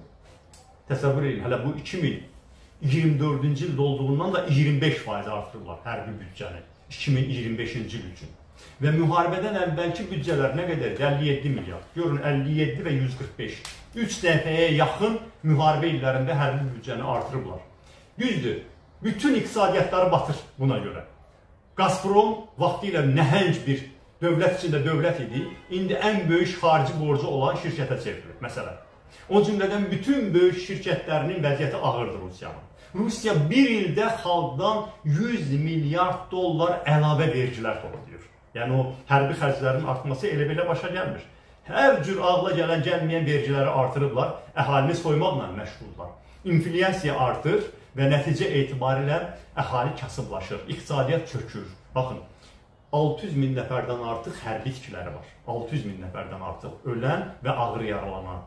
Təsəvvür edin, hələ bu iki min iyirmi dördüncü ildə olduğundan da iyirmi beş faiz artırırlar hərbi büdcəni iki min iyirmi beşinci il üçün. Və müharibədən əvvəlki büdcələr nə qədərdir? əlli yeddi milyard. Görün, əlli yeddi və yüz qırx beş. üç dəfəyə yaxın müharibə illərində hərbi büdcəni artırıblar. Düzdür, bütün iqtisadiyyatları batır buna görə. Gazprom vaxtilə nəhəng bir dövlət içində dövlət idi, indi ən böyük xarici borcu olan şirkətə çevrilir, məsələn. O cümlədən bütün böyük şirkətlərinin vəziyyəti ağırdır Rusiyanın. Rusiya bir ildə xalqdan yüz milyard dollar əlavə vergilər toplayır. Yəni o hərbi xərclərin artması elə belə başa gəlmir. Hər cür ağla gələn, gəlməyən vergiləri artırıblar, əhalini soymaqla məşğullar. İnflyasiya artır və nəticə etibarilə əhali kasıblaşır, iqtisadiyyat çökür. Baxın, altı yüz min nəfərdən artıq hərbi itkiləri var. altı yüz min nəfərdən artıq ölən və ağır yaralanan.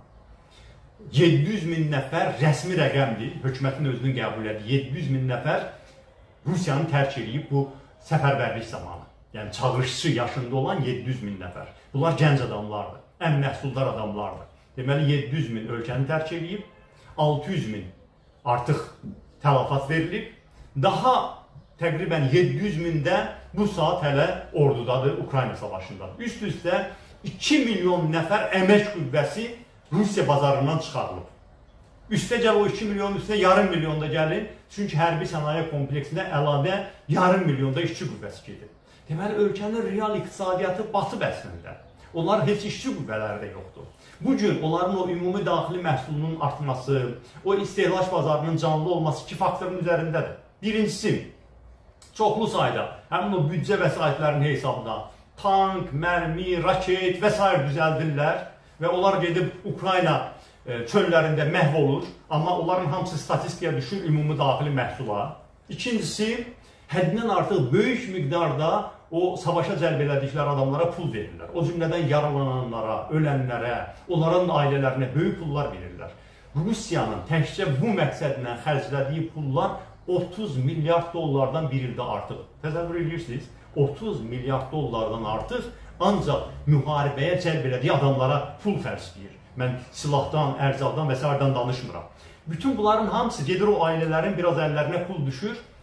yeddi yüz min nəfər rəsmi rəqəmdir, hökumətin özünün qəbul edir. yeddi yüz min nəfər Rusiyanı tərk edib bu səfərbərlik zamanı. Yəni çağırışçı yaşında olan yeddi yüz min nəfər. Bunlar gənc adamlardır, ən məhsuldar adamlardır. Deməli, yeddi yüz min ölkəni tərk edib, altı yüz min artıq tələfat verilib. Daha təqribən yeddi yüz mində bu saat hələ ordudadır, Ukrayna savaşında. Üst-üstə iki milyon nəfər əmək qüvvəsi Rusiya bazarından çıxarılıb. Üstə gəl o iki milyon üstünə yarım milyonda gəlin, çünki hərbi sənaye kompleksində əlavə yarım milyonda işçi qüvvəsi gedir. Deməli, ölkənin real iqtisadiyyatı batıb əslində. Onlar heç işçi qüvvələri də yoxdur. Bugün onların o ümumi daxili məhsulunun artması, o istehlak bazarının canlı olması iki faktorun üzərindədir. Birincisi, çoxlu sayda, həmin o büdcə vəsaitlərinin hesabına tank, mərmi, raket və s. düzəldirlər və onlar gedib Ukrayna çöllərində məhv olur, amma onların hamısı statistikaya düşür ümumi daxili məhsula. İkincisi, həddindən artıq böyük miqdarda o savaşa cəlb elədikləri adamlara pul verirlər. O cümlədən yaralananlara, ölənlərə, onların ailələrinə böyük pullar verirlər. Rusiyanın təkcə bu məqsədlə xərclədiyi pullar otuz milyard dollardan bir ildə artıq. Təsəvvür edirsiniz, otuz milyard dollardan artıq ancaq müharibəyə cəlb elədiyi adamlara pul xərcləyir. Mən silahdan, ərzaqdan və s. danışmıram. Bütün bunların hamısı gedir o ailələrin biraz əllərinə pul düşür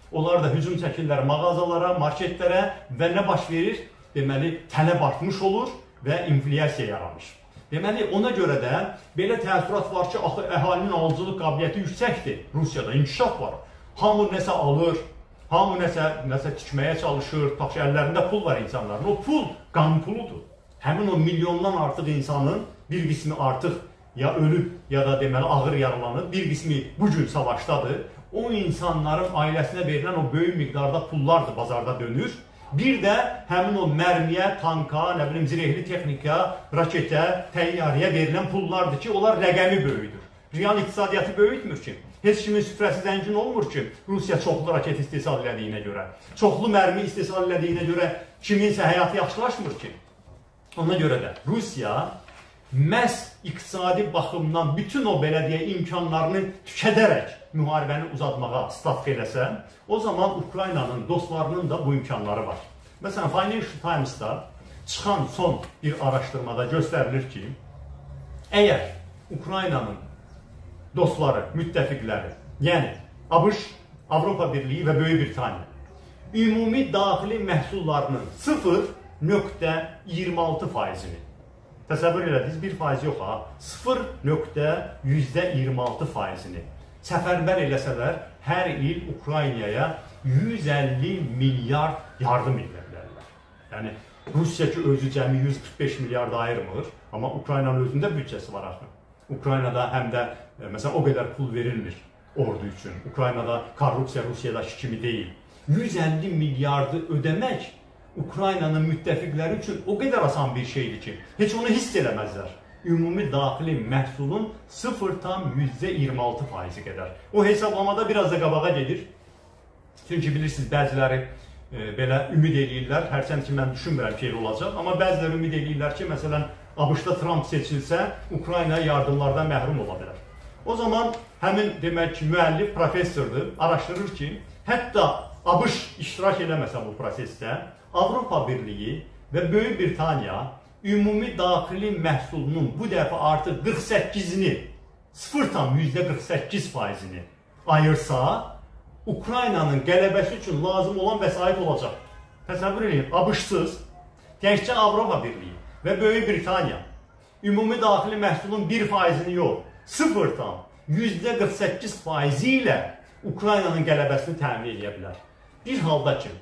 Onlar da hücum çəkirlər mağazalara, marketlərə və nə baş verir? Deməli, tələb artmış olur və inflyasiya yaranır. Deməli, ona görə də belə təəssürat var ki, axı əhalinin alıcılıq qabiliyyəti yüksəkdir. Rusiyada inkişaf var. Hamı nəsə alır, hamı nəsə, nəsə tikməyə çalışır, tax, əllərində pul var insanların. O pul qan puludur. Həmin o milyondan artıq insanın bir qismi artıq ya ölüb, ya da deməli ağır yaralanıb, bir qismi bugün savaşdadır. O insanların ailəsinə verilən o böyük miqdarda pullardır, bazarda dönür. Bir də həmin o mərmiyə, tanka, nə bilim, zirehli texnika, raketə, təyyarəyə verilən pullardır ki, onlar rəqəmi böyüdür. Real iqtisadiyyatı böyütmür ki. Heç kimin süfrəsi zəngin olmur ki, Rusiya çoxlu raket istehsal elədiyinə görə, çoxlu mərmi istehsal elədiyinə görə kiminsə həyatı yaxşılaşmır ki. Ona görə də Rusiya məhz iqtisadi baxımdan bütün o belə deyə imkanlarını tükədərək müharibəni uzatmağa stavka eləsə, o zaman Ukraynanın dostlarının da bu imkanları var. Məsələn, Financial Times-da çıxan son bir araşdırmada göstərilir ki, əgər Ukraynanın dostları, müttəfiqləri, yəni ABŞ, Avropa Birliyi və Böyük Britaniya ümumi daxili məhsullarının sıfır nöqtə iyirmi altı faizini, təsəvvür elədiniz, bir faiz yox ha, sıfır nöqtə iyirmi altı faizini səfərbər eləsələr, hər il Ukraynaya yüz əlli milyard yardım edə bilərlər. Yəni, Rusiya ki, özü cəmi yüz qırx beş milyard ayırmır, amma Ukraynanın özündə büdcəsi var artıq. Ukraynada həm də, məsələn, o qədər pul verilmir ordu üçün. Ukraynada korrupsiya Rusiyadakı kimi deyil. yüz əlli milyardı ödəmək Ukraynanın müttəfiqləri üçün o qədər asan bir şeydir ki, heç onu hiss eləməzlər. Ümumi daxili məhsulun sıfır nöqtə iyirmi altı faizi qədər. O hesablamada biraz da qabağa gedir. Çünki bilirsiniz, bəziləri e, belə ümid eləyirlər, hərçənd ki, mən düşünmürəm ki, olacaq, amma bəziləri ümid eləyirlər ki, məsələn, ABŞ-da Trump seçilsə, Ukrayna yardımlardan məhrum ola bilər. O zaman həmin, demək ki, müəllif, professordur, araşdırır ki, hətta ABŞ iştirak eləməsə bu prosesdə, Avropa Birliyi və Böyük Britaniya ümumi daxili məhsulunun bu dəfə artıq qırx səkkizini, sıfır nöqtə qırx səkkiz faizini ayırsa, Ukraynanın qələbəsi üçün lazım olan vəsait olacaq. Təsəvvür edin, ABŞ-sız, təkcə Avropa Birliyi və Böyük Britaniya ümumi daxili məhsulun bir faizini yox, sıfır nöqtə qırx səkkiz faizi ilə Ukraynanın qələbəsini təmin edə bilər. Bir halda ki,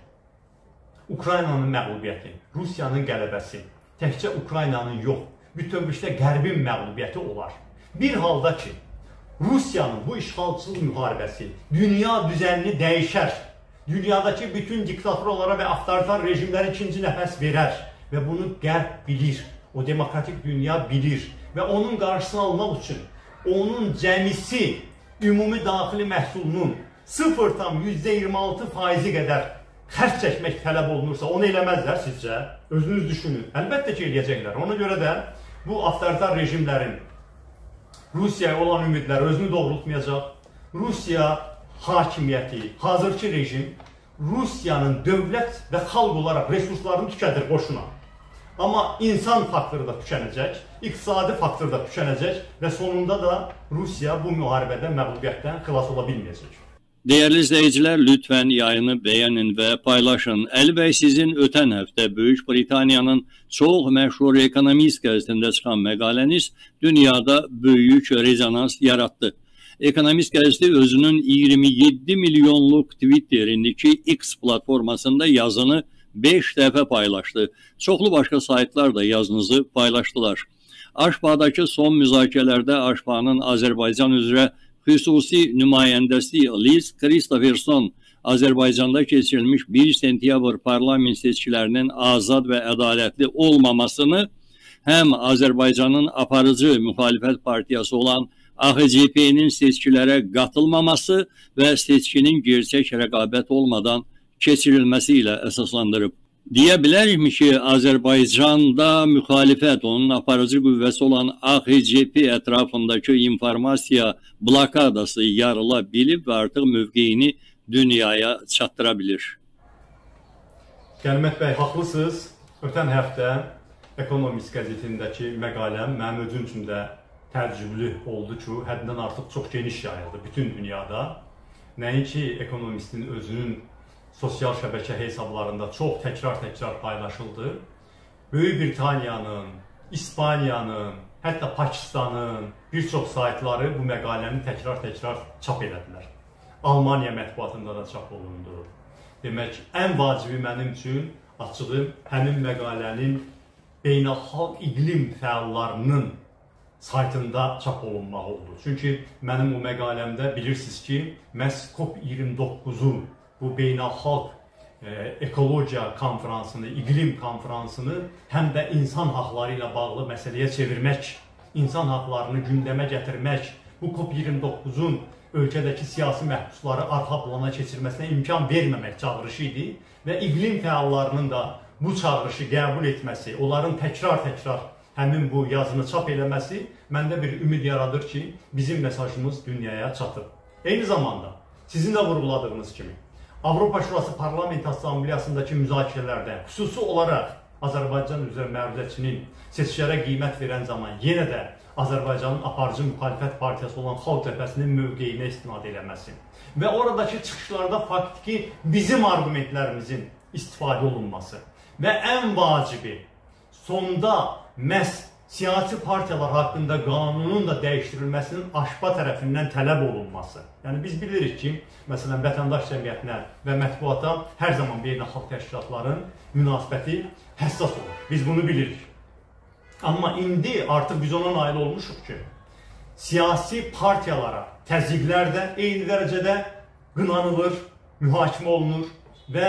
Ukraynanın məğlubiyyəti, Rusiyanın qələbəsi təkcə Ukraynanın yox, bütövlükdə Qərbin məğlubiyyəti olar. Bir halda ki, Rusiyanın bu işğalçılıq müharibəsi dünya düzənini dəyişər, dünyadakı bütün diktatorlara və avtoritar rejimlərə ikinci nəfəs verər və bunu Qərb bilir, o demokratik dünya bilir və onun qarşısını almaq üçün onun cəmisi ümumi daxili məhsulunun sıfır nöqtə iyirmi altı faizi qədər xərc çəkmək tələb olunursa, onu eləməzlər sizcə? Özünüz düşünün. Əlbəttə ki, eləyəcəklər. Ona görə də bu avtoritar rejimlərin Rusiyaya olan ümidləri özünü doğrultmayacaq. Rusiya hakimiyyəti, hazırki rejim Rusiyanın dövlət və xalq olaraq resurslarını tükədir boşuna. Amma insan faktoru da tükənəcək, iqtisadi faktor da tükənəcək və sonunda da Rusiya bu müharibədə məğlubiyyətdən xilas ola bilməyəcək. Değerli izleyiciler, lütfen yayını beğenin ve paylaşın. Əli bəy, sizin ötən həftə Böyük Britaniyanın çox məşhur Economist qəzetində çıxan məqaləniz dünyada böyük rezonans yarattı. Economist qəzeti özünün iyirmi yeddi milyonluq Twitter'indeki X platformasında yazını beş dəfə paylaşdı. Çoxlu başqa saytlar da yazınızı paylaşdılar. Aşbağdakı son müzakirələrdə Aşbağın Azərbaycan üzrə xüsusi nümayəndəsi Liz Christopherson Azərbaycanda keçirilmiş bir sentyabr parlament seçkilərinin azad və ədalətli olmamasını həm Azərbaycanın aparıcı müxalifət partiyası olan A X C P-nin seçkilərə qatılmaması və seçkinin gerçək rəqabət olmadan keçirilməsi ilə əsaslandırıb. Deyə bilərikmi ki, Azərbaycanda müxalifət, onun aparıcı qüvvəsi olan A X C P ətrafındakı informasiya blokadası yarıla bilib və artıq mövqeyini dünyaya çatdıra bilir. Gəlmət bəy, haqlısınız. Ötən həftə Economist qəzetindəki məqaləm mənim özüm üçün də tərcümlü oldu ki, həddindən artıq çox geniş yayıldı bütün dünyada nəinki ekonomistin özünün sosial şəbəkə hesablarında çox təkrar-təkrar paylaşıldı. Böyük Britaniyanın, İspaniyanın, hətta Pakistanın bir çox saytları bu məqaləni təkrar-təkrar çap elədilər. Almaniya mətbuatında da çap olundu. Demək, ən vacibi mənim üçün açığı həmin məqalənin beynəlxalq iqlim fəallarının saytında çap olunmaq oldu. Çünki mənim o məqaləmdə bilirsiniz ki, məhz COP iyirmi doqquzu bu beynəlxalq e, ekologiya konferansını, iqlim konferansını həm də insan haqları ilə bağlı məsələyə çevirmək, insan haqlarını gündəmə gətirmək, bu COP iyirmi doqquzun ölkədəki siyasi məhbusları arxa plana keçirməsinə imkan verməmək çağırışı idi və iqlim fəallarının da bu çağırışı qəbul etməsi, onların təkrar-təkrar həmin bu yazını çap eləməsi məndə bir ümid yaradır ki, bizim mesajımız dünyaya çatır. Eyni zamanda sizin də vurguladığınız kimi Avropa Şurası Parlament Assambleyasındakı müzakirələrdə xüsusi olaraq Azərbaycan üzrə məruzəçinin seçkilərə qiymət verən zaman yenə də Azərbaycanın aparıcı müxalifət partiyası olan Xalq Cəbhəsinin mövqeyinə istinad eləməsi və oradakı çıxışlarda faktiki bizim argumentlərimizin istifadə olunması və ən vacibi sonda məhz siyasi partiyalar haqqında qanunun da dəyişdirilməsinin aşpa tərəfindən tələb olunması. Yəni biz bilirik ki, məsələn, vətəndaş cəmiyyətinə və mətbuata hər zaman beynəlxalq təşkilatların münasibəti həssas olur. Biz bunu bilirik. Amma indi artıq biz ona nail olmuşuq ki, siyasi partiyalara təzyiqlər də eyni dərəcədə qınanılır, mühakimə olunur və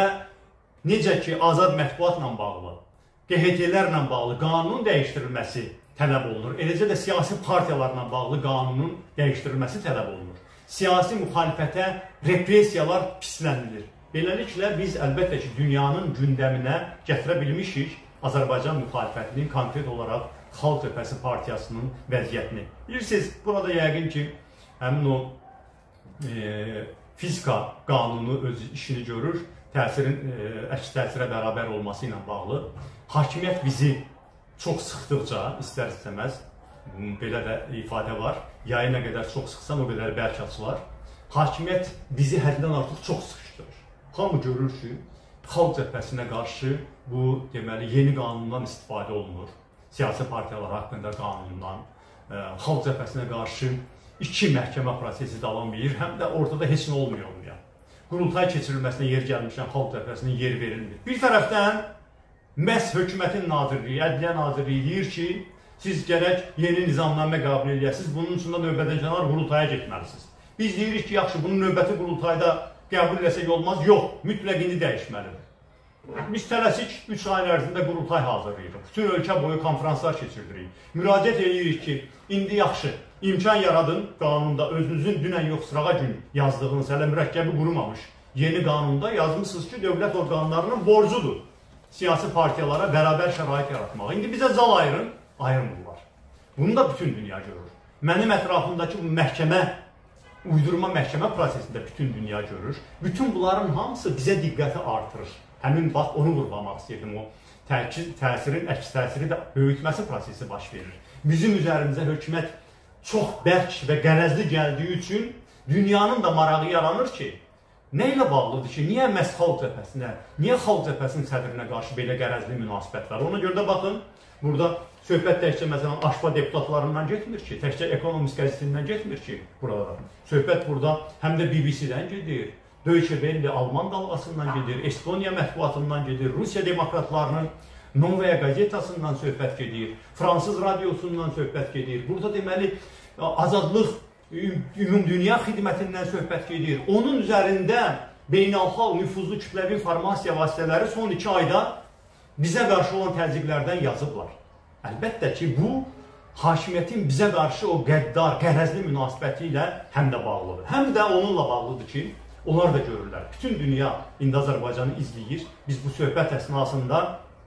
necə ki, azad mətbuatla bağlı, Q H T-lərlə bağlı qanunun dəyişdirilməsi tələb olunur. Eləcə də siyasi partiyalarla bağlı qanunun dəyişdirilməsi tələb olunur. Siyasi müxalifətə repressiyalar pislənilir. Beləliklə, biz əlbəttə ki, dünyanın gündəminə gətirə bilmişik Azərbaycan müxalifətinin, konkret olaraq Xalq Cəbhəsi partiyasının vəziyyətini. Bilirsiniz, burada yəqin ki, həmin o e, fizika qanunu öz işini görür, təsirin e, əks təsirə bərabər olması ilə bağlı. Hakimiyyət bizi çox sıxdıqca, istər-istəməz, belə də ifadə var, yayı nə qədər çox sıxsan, o qədər bərk açılar. Hakimiyyət bizi həddən artıq çox sıxışdırır. Hamı görür ki, Xalq Cəbhəsinə qarşı bu, deməli, yeni qanundan istifadə olunur. Siyasi partiyalar haqqında qanundan, e, Xalq Cəbhəsinə qarşı iki məhkəmə prosesi davam edir, həm də ortada heç nə olmuyor. Yəni. Qurultay keçirilməsinə yer gəlmişən Xalq Cəbhəsinə yer verilmir. Bir tərəfdən, məhz hökumətin nazirliyi, Ədliyyə Nazirliyi deyir ki, siz gərək yeni nizamnamə qəbul edəsiniz, bunun üçün də növbədəncələr qurultaya getməlisiniz. Biz deyirik ki, yaxşı, bunu növbəti qurultayda qəbul eləsək olmaz. Yox, mütləq indi dəyişməlidir. Biz tələsik üç ay ərzində qurultay hazırlayırıq. Bütün ölkə boyu konferanslar keçirdirik. Müraciət edirik ki, indi yaxşı, imkan yaradın qanunda, özünüzün dünən yox sırağa gün yazdığınız, hələ mürəkkəbi qurumamış yeni qanunda yazmışsınız ki, dövlət orqanlarının borcudur siyasi partiyalara bərabər şərait yaratmağa. İndi bizə zal ayırın, ayırmırlar. Bunu da bütün dünya görür. Mənim ətrafımdakı bu məhkəmə, uydurma məhkəmə prosesində bütün dünya görür. Bütün bunların hamısı bizə diqqəti artırır. Həmin bax, onu vurğulamaq istəyirdim. O təsirin, əks təsiri də böyütməsi prosesi baş verir. Bizim üzərimizə hökumət çox bərk və qərəzli gəldiyi üçün dünyanın da marağı yaranır ki, nə ilə bağlıdır ki, niyə məhz Xalq Cəbhəsinə, niyə Xalq Cəbhəsinin sədrinə qarşı belə qərəzli münasibət var? Ona görə də baxın, burada söhbət təkcə məsələn aşpa deputatlarından getmir ki, təkcə Economist qəzetindən getmir ki, burada. Söhbət burada həm də B B C-dən gedir, Deutsche Welle Alman dalğasından gedir, Estoniya mətbuatından gedir, Rusiya demokratlarının Novaya qazetasından söhbət gedir, Fransız radiosundan söhbət gedir. Burada deməli azadlıq ümumdünya xidmətindən söhbət gedir. Onun üzərində beynəlxalq nüfuzlu kütləvi informasiya vasitələri son iki ayda bizə qarşı olan təzyiqlərdən yazıblar. Əlbəttə ki, bu hakimiyyətin bizə qarşı o qəddar, qərəzli münasibəti ilə həm də bağlıdır. Həm də onunla bağlıdır ki, onlar da görürlər. Bütün dünya indi Azərbaycanı izləyir. Biz bu söhbət əsnasında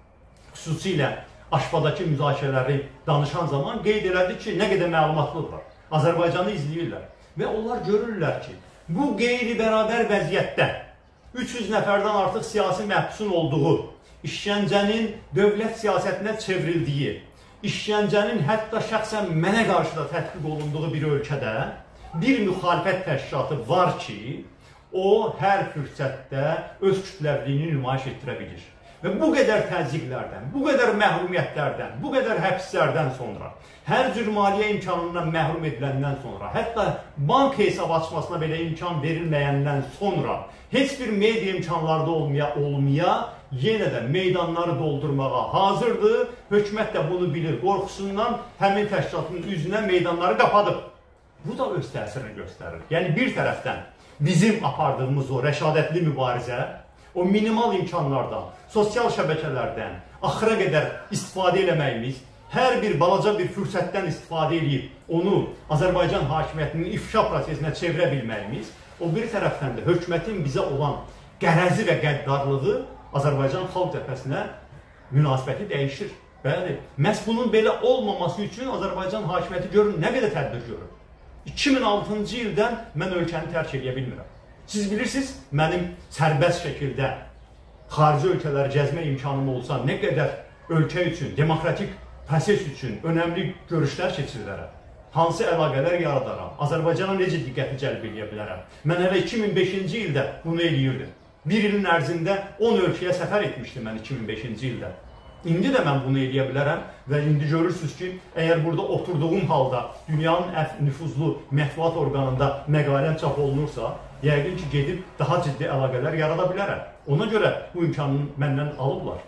xüsusilə aşpadakı müzakirələri danışan zaman qeyd elədik ki, nə qədər məlumatlıq var. Azərbaycanı izləyirlər və onlar görürlər ki, bu qeyri-bərabər vəziyyətdə üç yüz nəfərdən artıq siyasi məhbusun olduğu, işgəncənin dövlət siyasətinə çevrildiyi, işgəncənin hətta şəxsən mənə qarşı da tətbiq olunduğu bir ölkədə bir müxalifət təşkilatı var ki, o hər fürsətdə öz kütləvliyini nümayiş etdirə bilir. Və bu qədər təzyiqlərdən, bu qədər məhrumiyyətlərdən, bu qədər həbslərdən sonra, hər cür maliyyə imkanından məhrum ediləndən sonra, hətta bank hesab açmasına belə imkan verilməyəndən sonra, heç bir media imkanlarda olmaya, olmaya, yenə də meydanları doldurmağa hazırdır. Hökumət də bunu bilir, qorxusundan həmin təşkilatın üzünə meydanları qapadıb. Bu da öz təsirini göstərir. Yəni bir tərəfdən bizim apardığımız o rəşadətli mübarizə, o minimal imkanlardan, sosial şəbəkələrdən axıra qədər istifadə eləməyimiz, hər bir balaca bir fürsətdən istifadə edib onu Azərbaycan hakimiyyətinin ifşa prosesinə çevirə bilməyimiz, o bir tərəfdən də hökumətin bizə olan qərəzi və qəddarlığı Azərbaycan xalq cəbhəsinə münasibəti dəyişir. Bəli, məhz bunun belə olmaması üçün Azərbaycan hakimiyyəti görün nə qədər tədbir görür. iki min altıncı ildən mən ölkəni tərk edə bilmirəm. Siz bilirsiniz, mənim sərbəst şəkildə xarici ölkələri gəzmə imkanım olsa, nə qədər ölkə üçün, demokratik proses üçün önəmli görüşlər keçirilərəm. Hansı əlaqələr yaradaram, Azərbaycana necə diqqəti cəlb edə bilərəm. Mən hələ iki min beşinci ildə bunu eləyirdim. Bir ilin ərzində on ölkəyə səfər etmişdim mən iki min beşinci ildə. İndi də mən bunu eləyə bilərəm və indi görürsünüz ki, əgər burada oturduğum halda dünyanın nüfuzlu mətbuat orqanında məqaləm çap olunursa, yəqin ki, gedib daha ciddi əlaqələr yarada bilərəm. Ona görə bu imkanını məndən alıblar.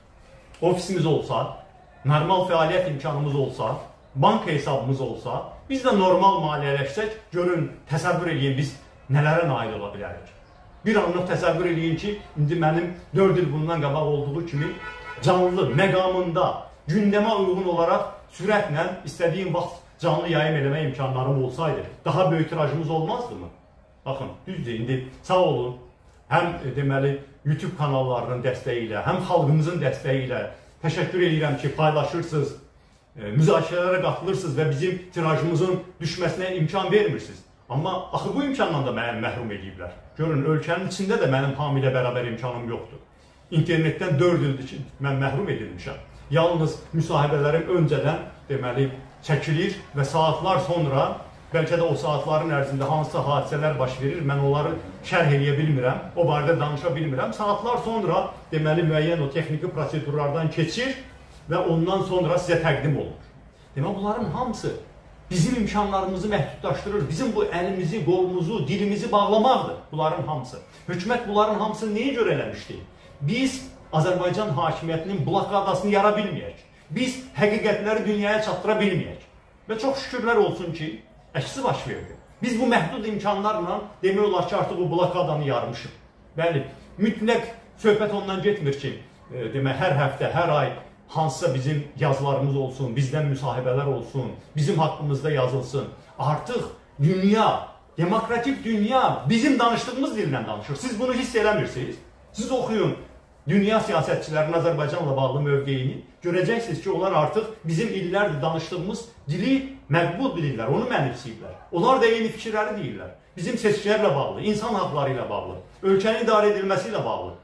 Ofisimiz olsa, normal fəaliyyət imkanımız olsa, bank hesabımız olsa, biz də normal maliyyələşsək, görün, təsəvvür edin biz nələrə nail ola bilərik. Bir anlıq təsəvvür edin ki, indi mənim dörd il bundan qabaq olduğu kimi canlı, məqamında, gündəmə uyğun olaraq sürətlə istədiyim vaxt canlı yayım eləmə imkanlarım olsaydı, daha böyük tirajımız olmazdı mı? Baxın, düzdür, indi sağ olun, həm deməli YouTube kanallarının dəstəyi ilə, həm xalqımızın dəstəyi ilə təşəkkür edirəm ki, paylaşırsınız, müzakirələrə qatılırsınız və bizim tirajımızın düşməsinə imkan vermirsiniz. Amma axı bu imkandan da məni məhrum ediblər. Görün, ölkənin içində də mənim hamilə bərabər imkanım yoxdur. İnternetdən dörd ildir ki, mən məhrum edilmişəm. Yalnız müsahibələrim öncədən deməli çəkilir və saatlar sonra, bəlkə də o saatların ərzində hansısa hadisələr baş verir, mən onları şərh eləyə bilmirəm, o barədə danışa bilmirəm. Saatlar sonra deməli müəyyən o texniki prosedurlardan keçir və ondan sonra sizə təqdim olunur. Demək, bunların hamısı bizim imkanlarımızı məhdudlaşdırır, bizim bu əlimizi, qolumuzu, dilimizi bağlamaqdır bunların hamısı. Hökumət bunların hamısını nəyə görə eləmişdi? Biz Azərbaycan hakimiyyətinin blokadasını yara bilməyək. Biz həqiqətləri dünyaya çatdıra bilməyək. Və çox şükürlər olsun ki, əksi baş verdi. Biz bu məhdud imkanlarla demək olar ki, artıq bu blokadanı yarmışıq. Bəli, mütləq söhbət ondan getmir ki, demək, hər həftə, hər ay hansısa bizim yazılarımız olsun, bizdən müsahibələr olsun, bizim haqqımızda yazılsın. Artıq dünya, demokratik dünya bizim danışdığımız dillə danışır. Siz bunu hiss eləmirsiniz. Siz oxuyun dünya siyasətçilərinin Azərbaycanla bağlı mövqeyini, görəcəksiniz ki, onlar artıq bizim illərdir danışdığımız dili məqbul bilirlər, onu mənimsəyirlər. Onlar da eyni fikirləri deyirlər. Bizim seçkilərlə bağlı, insan haqları ilə bağlı, ölkənin idarə edilməsi ilə bağlı.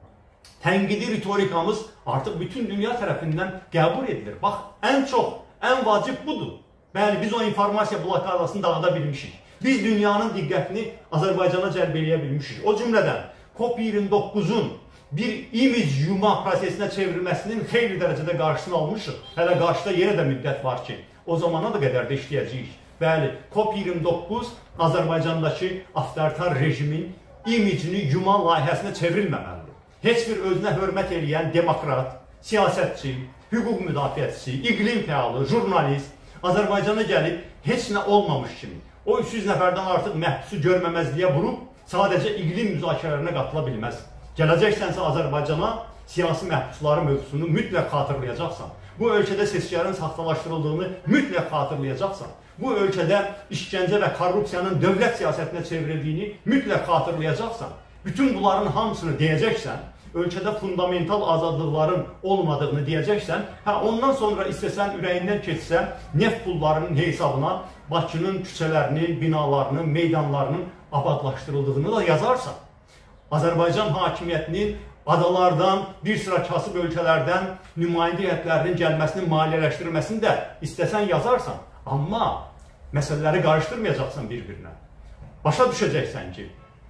Tənqidi ritorikamız artıq bütün dünya tərəfindən qəbul edilir. Bax, ən çox, ən vacib budur. Bəli, biz o informasiya blokadasını dağıda bilmişik. Biz dünyanın diqqətini Azərbaycana cəlb eləyə bilmişik. O cümlədən COP iyirmi doqquzun bir imic yuma prosesinə çevrilməsinin xeyli dərəcədə qarşısını almışıq. Hələ qarşıda yenə də müddət var ki, o zamana da qədər də işləyəcəyik. Bəli, COP iyirmi doqquz Azərbaycandakı avtoritar rejimin imicini yuma layihəsinə çevrilməməlidir. Heç bir özünə hörmət eləyən demokrat, siyasətçi, hüquq müdafiəçisi, iqlim fəalı, jurnalist Azərbaycana gəlib heç nə olmamış kimi o üç yüz nəfərdən artıq məhbusu görməməzliyə vurub sadəcə iqlim müzakirələrinə qatıla bilməz. Gələcəksənsə Azərbaycana siyasi məhbusları mövzusunu mütləq xatırlayacaqsan. Bu ölkədə seçkilərin saxtalaşdırıldığını mütləq xatırlayacaqsan. Bu ölkədə işgəncə və korrupsiyanın dövlət siyasətinə çevrildiyini mütləq xatırlayacaqsan. Bütün bunların hamısını deyəcəksən, ölkədə fundamental azadlıqların olmadığını deyəcəksən, hə, ondan sonra istəsən ürəyindən keçsə, neft pullarının hesabına Bakının küçələrinin, binalarının, meydanlarının abadlaşdırıldığını da yazarsan. Azərbaycan hakimiyyətinin adalardan, bir sıra kasıb ölkələrdən nümayəndə heyətlərinin gəlməsinin maliyyələşdirilməsini də istəsən yazarsan. Amma məsələləri qarışdırmayacaqsan bir-birinə. Başa düşəcəksən ki,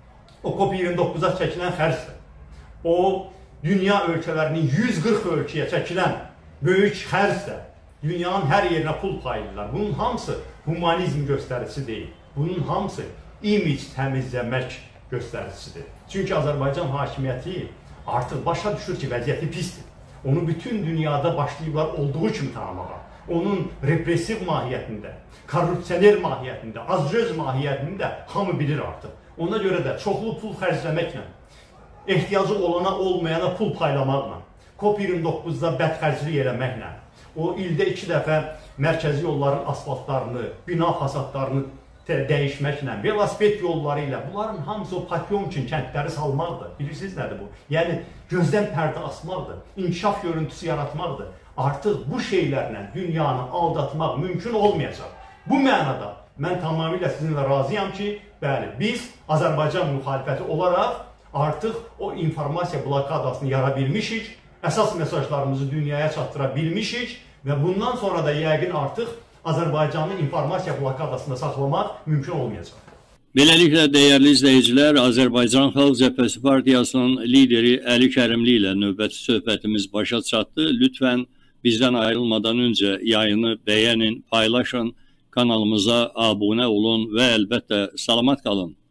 O COP iyirmi doqquza çəkilən xərcdir. O, dünya ölkələrinin yüz qırx ölkəyə çəkilən böyük xərcdir. Dünyanın hər yerinə pul paylayırlar. Bunun hamısı humanizm göstəricisi deyil. Bunun hamısı imic təmizləmək göstəricisidir. Çünki Azərbaycan hakimiyyəti artıq başa düşür ki, vəziyyəti pisdir. Onu bütün dünyada başlayıblar olduğu kimi tanımağa. Onun repressiv mahiyyətində, korrupsioner mahiyyətində, azgöz mahiyyətində hamı bilir artıq. Ona görə də çoxlu pul xərcləməklə, ehtiyacı olana olmayana pul paylamaqla, COP iyirmi doqquzda bədxərclik eləməklə, o ildə iki dəfə mərkəzi yolların asfaltlarını, bina fasadlarını dəyişməklə, velosiped yolları ilə, bunların hamısı o Potyomkin kəndləri salmaqdır. Bilirsiniz nədir bu? Yəni, gözdən pərdə asmaqdır, inkişaf görüntüsü yaratmaqdır. Artıq bu şeylərlə dünyanı aldatmaq mümkün olmayacaq. Bu mənada mən tamamilə sizinlə razıyam ki, bəli, biz Azərbaycan müxalifəti olaraq artıq o informasiya blokadasını yara bilmişik, əsas mesajlarımızı dünyaya çatdıra bilmişik və bundan sonra da yəqin artıq Azərbaycanı informasiya blokadasında saxlamaq mümkün olmayacaq. Beləliklə, dəyərli izləyicilər, Azərbaycan Xalq Cəbhəsi Partiyasının lideri Əli Kərimli ilə növbəti söhbətimiz başa çatdı. Lütfən bizdən ayrılmadan öncə yayını bəyənin, paylaşın, kanalımıza abunə olun və əlbəttə salamat qalın.